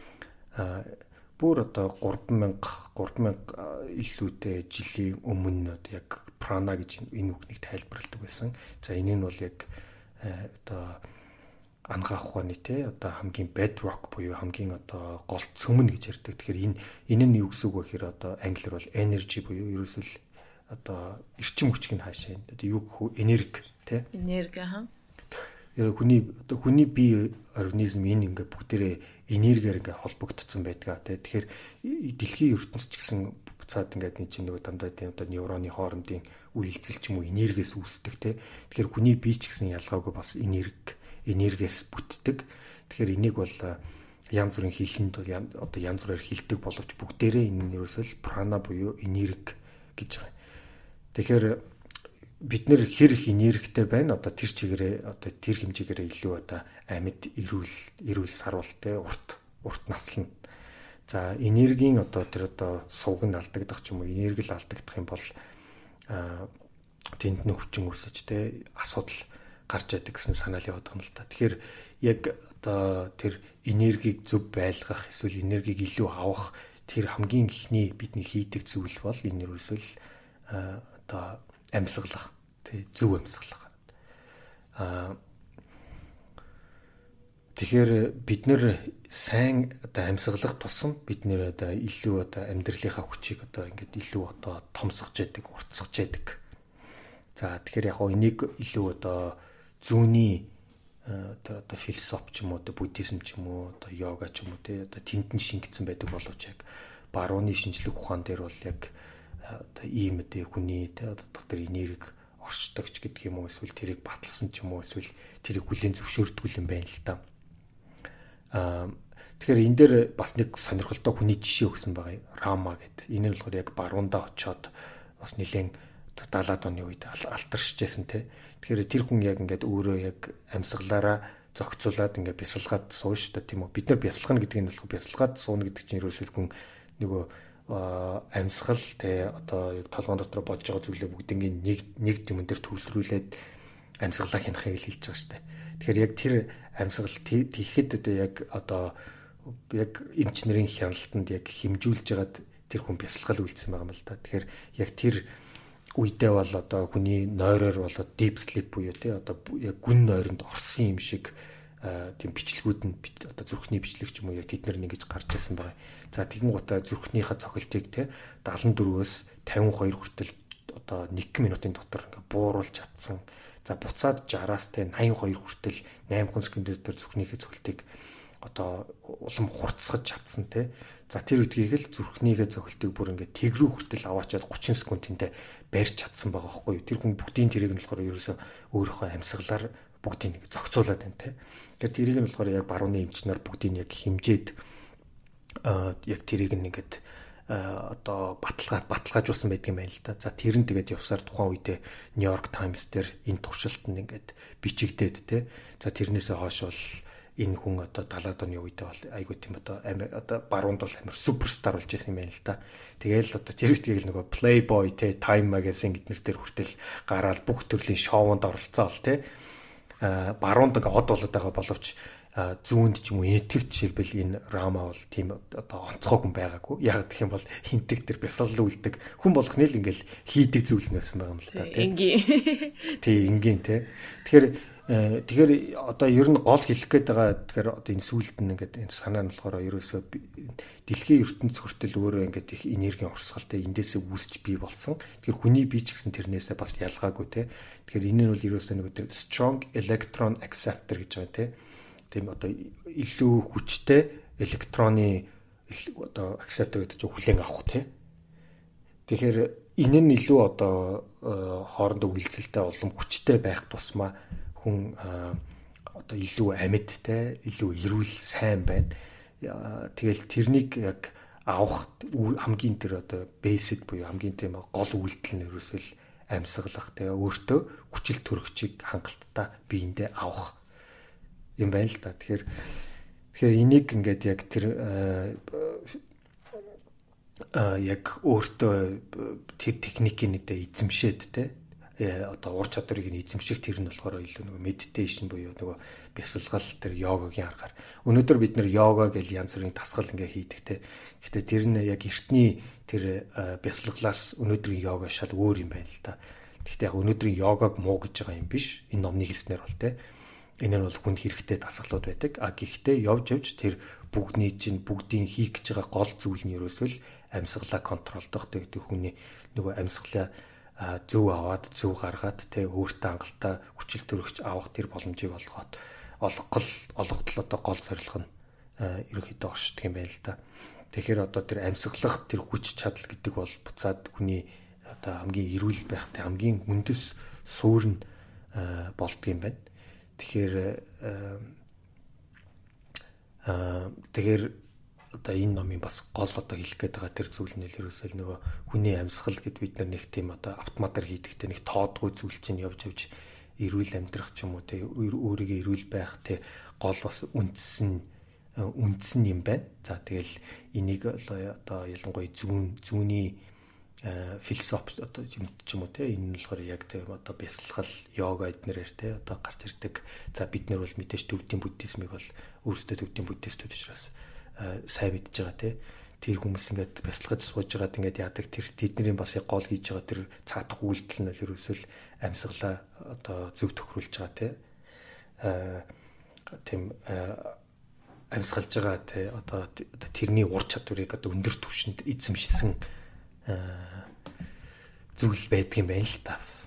Бүр одоо 3000 илүүтэй жилийн өмнө одоо яг прана гэж энэ үгнийг тайлбарладаг байсан. За энэ нь бол яг одоо ангаах ухааны те одоо хамгийн bedrock буюу хамгийн одоо гол цөмөн гэж ярьдаг. Тэгэхээр энэ нь юу гэсэн үг вэ гэхээр одоо англиар бол energy буюу ерөөсөл одоо эрчим хүчийг нь хаашаа энэ одоо юу гэх вэ энерги те энерги хаа хүний бие организм энэ ингээ бүгдээрээ энергиэр ингээ холбогдсон байдгаа те тэгэхээр дэлхийн ертөнцийн ч гэсэн буцаад ингээд энэ чинь нөгөө дандаа тийм одоо невроны хоорондын үйлцэл ч юм уу энергиэс үүсдэг те. Тэгэхээр хүний бие ч гэсэн ялгаагүй бас энергиэс бүтдэг. Тэгэхээр энийг бол янз бүрийн хилэнд одоо янз бүрээр хилдэг боловч бүгдээрээ энэ нь ерөөсөө прана буюу энерги гэж байгаа. Тэгэхээр бид нэр хэр их энергитэй байна одоо тэр чигээрээ одоо тэр хэмжээгээр илүү одоо амьд эрүүл саруултай урт наслна. За энергийн одоо тэр одоо сувг нь алдагдах ч юм уу энерги л алдагдах юм бол тэнд нь хүчин үүсэж те асуудал гарч яадаг гэсэн санаал яваад байгаа юм л та. Тэгэхээр яг одоо тэр энергийг зөв байлгах эсвэл энергийг илүү авах тэр хамгийн ихний бидний хийдэг зүйл бол энэ ерөөсөл одоо амьсгалах тий зөв амьсгалах. Тэгэхээр бид нэр сайн одоо амьсгалах тусам бид нэр одоо илүү одоо амьдралынхаа хүчийг одоо ингээд илүү одоо томсгож яадаг, уртсгаж яадаг. За тэгэхээр яг энийг илүү одоо зүүнний одоо философи ч юм уу одоо буддизм ч юм уу одоо йога ч юм уу тий одоо тэнд нь шингэсэн байдаг боловч яг барууны шинжлэх ухаан дээр бол яг одоо ийм дээ хүний тий одоо дотор энерги оршдогч гэдэг юм уу эсвэл тэрийг баталсан ч юм уу эсвэл тэрийг хүлээн зөвшөөрдөг юм байна л та. Тэгэхээр энэ дээр бас нэг сонирхолтой хүний жишээ өгсөн байгаа Рама гэдэг. Энэ нь болохоор яг баруундаа очиод бас нэлээд 70-аад оны үед алтаршижсэн тий. Тэгэхээр тэр хүн яг ингээд өөрөө яг амьсгалаараа зохицуулаад ингээд бясалгаад суун шүү дээ тийм үү. Бид нар бясалгана гэдэг нь болохоор бясалгаад сууна гэдэг чинь ерөөсөө хүн нөгөө амьсгал тий одоо яг толгоон дотор бодож байгаа зүйлээ бүгднийг нэг юм дээр төвлөрүүлээд амьсгалаа хянахыг хэлж байгаа шүү дээ. Тэгэхээр яг тэр амьсгал тийхэд одоо яг эмч нарын хяналтанд яг хэмжүүлж байгаад тэр хүн бясалгал үйлдсэн байгаа юм л да. Тэгэхээр яг тэр үедээ бол одоо хүний нойроор болоод deep sleep буюу тий одоо яг гүн нойронд орсон юм шиг тийм бичлэгүүд нь одоо зүрхний бичлэг ч юм уу яг тэднэр нэгж гарч ирсэн байгаа. За тэгэн гутаа зүрхнийхээ цохилтыг тий 74-өөс 52 хүртэл одоо 1 минутын дотор ингээ бууруулж чадсан. За буцаад 60-аас тий 82 хүртэл 8 секундын дотор зүрхнийхээ цохилтыг одоо улам хурцсаж чадсан тий. За тэр үдгийг л зүрхнийхээ цохилтыг бүр ингээ тэг рүү хүртэл аваачаад 30 секундтай барьж чадсан байгаа байхгүй юу. Тэр хүн бүгдийн тэрийг нь болохоор ерөөсөө өөрийнхөө амьсгалаар бүгдийг нэг зохицуулаад байна те. Тэгэхээр тэрийг нь болохоор яг барууны эмч нар бүгдийг яг хэмжээд яг тэрийг нь ингээд одоо баталгаажуулсан байдаг юм байна л да. За тэр нь тэгээд явсаар тухайн үедээ Нью-Йорк Таймс дээр энэ туршилт нь ингээд бичигдээд те. За тэрнээсээ хойш бол энэ хүн одоо 70-аад оны үедээ бол айгуу тийм одоо баруунд бол амар суперстар болж байсан юм байна л да. Тэгээл одоо тэр үедээ нөгөө Playboy те Time magazine гэднэр дээр хүртэл гараад бүх төрлийн шоунд оролцоол те. Баруунд од болоод байгаа боловч зүүнд ч юм уу энэтхэгт жишээлбэл энэ Рама бол тийм одоо онцгой хүн байгаагүй. Яг гэх юм бол хинтэг тэр бясалгал үлдэг хүн болох нь л ингээл хийдэг зүйл нь байсан байгаа юм л да тийм. Энгийн тий. Тэгэхээр одоо ер нь гол хэлэх гээд байгаа тэгэхээр одоо энэ сүулт нь ингээд энэ санаа нь болохоор ерөөсөө дэлхийн ертөнц хүртэл өөрөө ингээд их энергийн урсгалтай эндээсээ үүсч бий болсон. Тэгэхээр хүний бие ч гэсэн тэрнээсээ бас ялгаагүй те. Тэгэхээр энэ нь бол ерөөсөө нэг strong electron acceptor гэж байгаа те. Тийм одоо илүү хүчтэй электроны одоо acceptor гэдэг чинь хүлээн авах те. Тэгэхээр энэ нь илүү одоо хоорондоо үйлцэлтэй улам хүчтэй байх тусмаа хүн одоо илүү амьд те илүү эрүүл сайн байна. Тэгэл тэрнийг яг авах хамгийн тэр одоо basic буюу хамгийн тийм гол үйлдэл нь ерөөсөө амьсгалах те өөртөө хүчил төрөгчийг хангалттай биендээ авах юм байна л да. Тэгэхээр энийг ингээд яг тэр яг өөртөө тэр техникийн нэгдээ эзэмшээд те одоо уур чадварыг нь эзэмших тэр нь болохоор илүү нөгөө meditation буюу нөгөө бясалгал тэр йогагийн аргаар өнөөдөр бид нэр йога гэж янз бүрийн дасгал ингээ хийдэг те. Гэхдээ тэр нь яг эртний тэр бясалгалаас өнөөдрийн йога шал өөр юм байна л да. Гэхдээ яг өнөөдрийн йогаг муу гэж байгаа юм биш. Энэ номны хэлснээр бол те. Энэ нь бол хүнд хэрэгтэй дасгалууд байдаг. Гэхдээ явж тэр бүгдийн хийх гэж байгаа гол зүйл нь ерөөсөө л амьсгалаа контролдох гэдэг хүний нөгөө амьсгалаа зөв аваад зөв гаргаад тэ өөртөө хангалттай хүчил төрөгч авах тэр боломжийг олгоход одоо гол зорилго нь ерөнхийдөө оршдог юм байна л да. Тэгэхээр одоо тэр амьсгалах тэр хүч чадал гэдэг бол буцаад хүний одоо хамгийн эрүүл байхтай хамгийн үндэс суурь нь болдго юм байна. Тэгэхээр одоо энэ номын бас гол одоо хэлэх гээд байгаа тэр зүйл нь ерөөсөө нөгөө хүний амьсгал гэд бид нар нэг тийм одоо автоматар хийдэгтэй нэг тоодгүй зүйл чинь явж эрүүл амьдрах ч юм уу те өөрийгөө эрүүл байх те гол бас үндсэн юм байна. За тэгэл энийг одоо ялангуяа зүүнний философи одоо юм ч юм уу те энэ нь болохоор яг те одоо бясалгал йога эднэрээр те одоо гарч ирдэг. За бид нар бол мэдээж төвдийн буддизмыг бол өөрсдөө төвдийн буддистүүд учраас сайн мэдж байгаа те тэр хүмүүс ингээд бясалгаж сууж байгаад ингээд яадаг тэр тэдний бас яг гол хийж байгаа тэр цаадах үйлдэл нь л ерөөсөө амьсгалаа одоо зөв тохируулж байгаа те тийм амьсгалж байгаа те одоо тэрний ур чадварыг одоо өндөр түвшинд эзэмшсэн зүйл байдаг юм байна л та бас.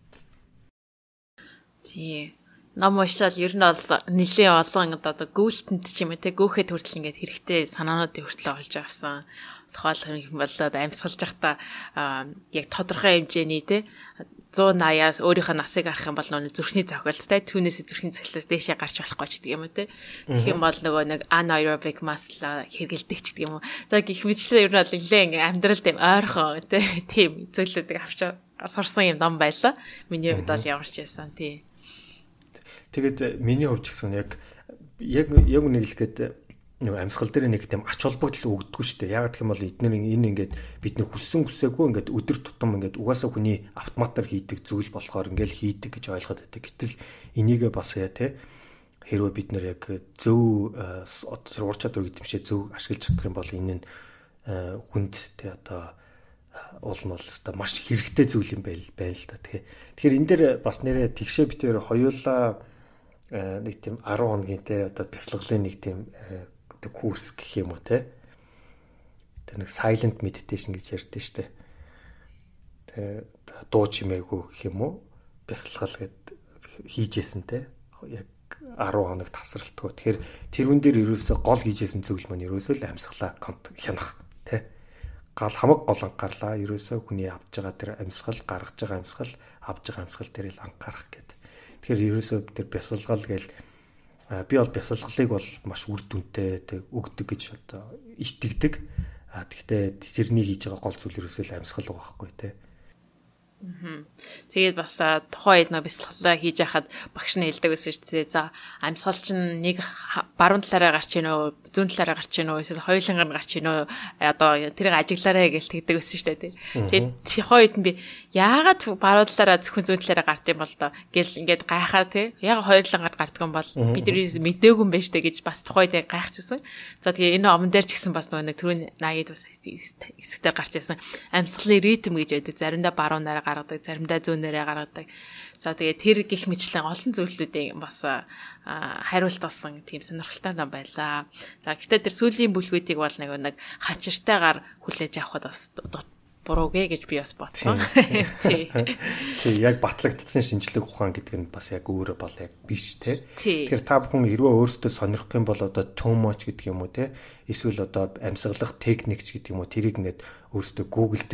Тий. Ном уушаал ер нь бол нэлийн олон одоо гүйлтэнд ч юм уу те гөөхөд хүртэл ингээд хэрэгтэй санаануудыг хүртэл олж авсан. Тухайл юм бол одоо амьсгалж байхдаа яг тодорхой хэмжээний те 180-аас өөрийнхөө насыг харах юм бол нүг зүрхний цохилттай түүнээс зүрхний цохилтоос дээшээ гарч болохгүй ч гэдэг юм уу те. Тэгэх юм бол нөгөө нэг anaerobic muscle хэргэлдэг ч гэдэг юм уу. Одоо гих мэдчлээ ер нь бол нэлээ ингээм амьдрал тийм ойрхон те тийм зүйлүүдийг авч сурсан юм ном байлаа. Миний хувьд бол ямарч байсан тий. Тэгээд миний хувьд ч гэсэн яг нэг л гээд амьсгал дээр нэг тийм ач холбогдол өгдөггүй шүү дээ. Яг гэх юм бол эдгээр энэ ингээд бидний хүссэн хүсээгүй ингээд өдөр тутам ингээд угаасаа хүний автоматар хийдэг зүйл болохоор ингээд хийдэг гэж ойлгоод байдаг. Гэтэл энийгээ бас яа те хэрвээ бид нэр яг зөв ур чадвар гэдэмшээ зөв ашиглаж чадах юм бол энэ нь хүнд те одоо уул нь бол өстой маш хэрэгтэй зүйл юм байна л та. Тэгэхээр энэ дээр бас нэрээ тэгшээ битээр хоёулаа нэг тийм 10 хоногийн те одоо бясалгалын нэг тийм курс гэх юм уу те. Тэр нэг silent meditation гэж ярьдэн штэ. Тэ дуу чимээгүй гэх юм уу бясалгал гэд хийжсэн те. Яг 10 хоног тасралтгүй. Тэгэхээр тэрүүн дээр ерөөсөө гол хийжсэн зүйл маань ерөөсөө л амьсгалаа хянах те. Хамаг гол анхаарлаа ерөөсөө хүний авж байгаа тэр амьсгал гаргаж байгаа амьсгал авж байгаа амьсгал дээр л анхаарах гэдэг. Тэгэхээр ерөөсөө тэр бясалгал гээл би бол бясалгалыг бол маш үр дүнтэй өгдөг гэж одоо итгэдэг. Гэхдээ тэрний хийж байгаа гол зүйл ерөөсөө л амьсгал байгаа байхгүй те. Тэгээд бас тухайн үед нөө бясалгалаа хийж яхад багш нь хэлдэг байсан шүү дээ. За амьсгал чинь нэг баруун талаараа гарч ийн үү, зүүн талаараа гарч ийн үү, эсвэл хоёулангаар гарч ийн үү, одоо тэрийг ажиглаарай гэж тэгдэг байсан шүү дээ. Тэгээд тухайн үед нь би яагаад баруун талаараа зөвхөн зүүн талаараа гарч юм бол доо гэл ингээд гайхаа те. Яг хоёулангаар гарддаг юм бол бид тэрийг мэдээгүй юм байна штэ гэж бас тухайн үед гайхчихсан. За тэгээд энэ омон дээр ч гэсэн бас нэг түрүүний 80-д бас хэсэгтэр гарч ирсэн амьсгалын ритм гэж байдаг. Заримдаа баруунаараа гаргадаг, заримдаа зүүнээрээ гаргадаг. За тэгээд тэр гих мэтчлэн олон зүйлүүдийг бас хариулт болсон тийм сонирхолтой нам байлаа. За гэхдээ тэр сүүлийн бүлгүүдийг бол нэг хачиртайгаар хүлээж авахд бас буруугээ гэж би бас бодсон. Тий. Яг батлагдсан шинжлэх ухаан гэдэг нь бас яг өөрөө бол яг биш те. Тэгэхээр та бүхэн хэрвээ өөрсдөө сонирхох юм бол одоо too much гэдэг юм уу те. Эсвэл одоо амьсгалах техник ч гэдэг юм уу тэрийг ингээд өөрсдөө Google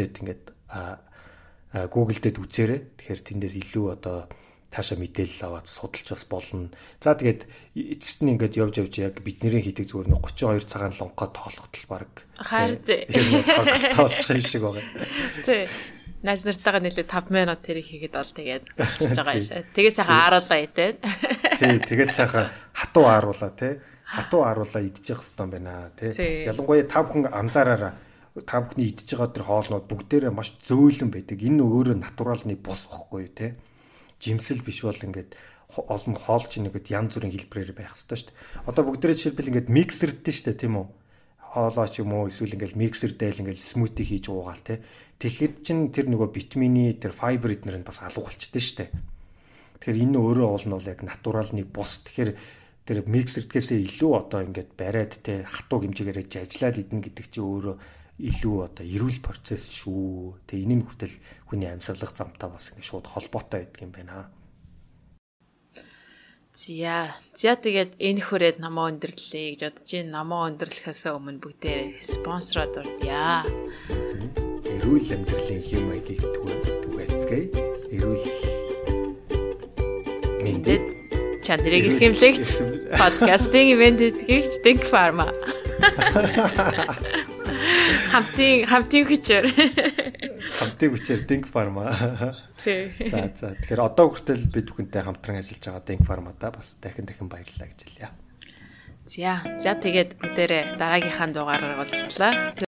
дээр үзээрэй. Тэгэхээр тэндээс илүү одоо цаашаа мэдээлэл аваад судалж бас болно. За тэгээд эцэст нь ингээд явж яг бидний хийдэг зүгээр нэг 32 цагаан лонкоо тоолохтол баг. Харин тоолчих юм шиг байгаа. Тий. Найз нартайгаа нэлээ 5 минут тэрийг хийгээд бол тэгээд болчихж байгаа юм шиг. Тэгээ сайхан ааруулаа идэ. Тий, тэгээд сайхан хатуу ааруулаа тий. Хатуу ааруулаа идчих хэвээр байна тий. Ялангуяа та бүхэн анзаараараа та бүхний идж байгаа тэр хоолнууд бүгдээрээ маш зөөлөн байдаг. Энэ өөрөө натуралны бус واخгүй тий. Жимсэл биш бол ингээд олон хоол чинь ингээд янз бүрийн хэлбэрээр байх хэрэгтэй шүү дээ. Одоо бүгдээрээ жишээлбэл ингээд миксердтэй шүү дээ тийм үү? Хоолоо ч юм уу эсвэл ингээд миксердээ л ингээд смути хийж уугаал тий. Тэгэхэд чинь тэр нөгөө витамины тэр файбер эднэр нь бас алга болчихдээ шүү дээ. Тэгэхээр энэ өөрөө уул нь бол яг натуралны бус. Тэгэхээр тэр миксердгээсээ илүү одоо ингээд бариад тий хатуу хэмжээгээр жажлаад идэх гэдэг чинь өөрөө илүү одоо эрүүл процесс шүү. Тэгээ энэ нь хүртэл хүний амьсгалах замтай бас ингэ шууд холбоотой байдаг юм байна. За тэгээд энэ хүрээд намаа өндөрлөе гэж бодож байна. Намаа өндөрлөхөөс өмнө бүгдээ спонсороо дурдъя. Эрүүл амьдралын хэм маягийг түгээцгээе. Эрүүл мэндэ чандрыг хэмлэгч подкастын ивент эдгэгч Think Pharma. Хамтын хүчээр Think Pharma. Тий. За тэгэхээр одоо хүртэл бид бүхэнтэй хамтран ажиллаж байгаа Think Pharma-та бас дахин баярлалаа гэж хэлье. За тэгээд бүгдээрээ дараагийнхаа дугаараар уулзлаа.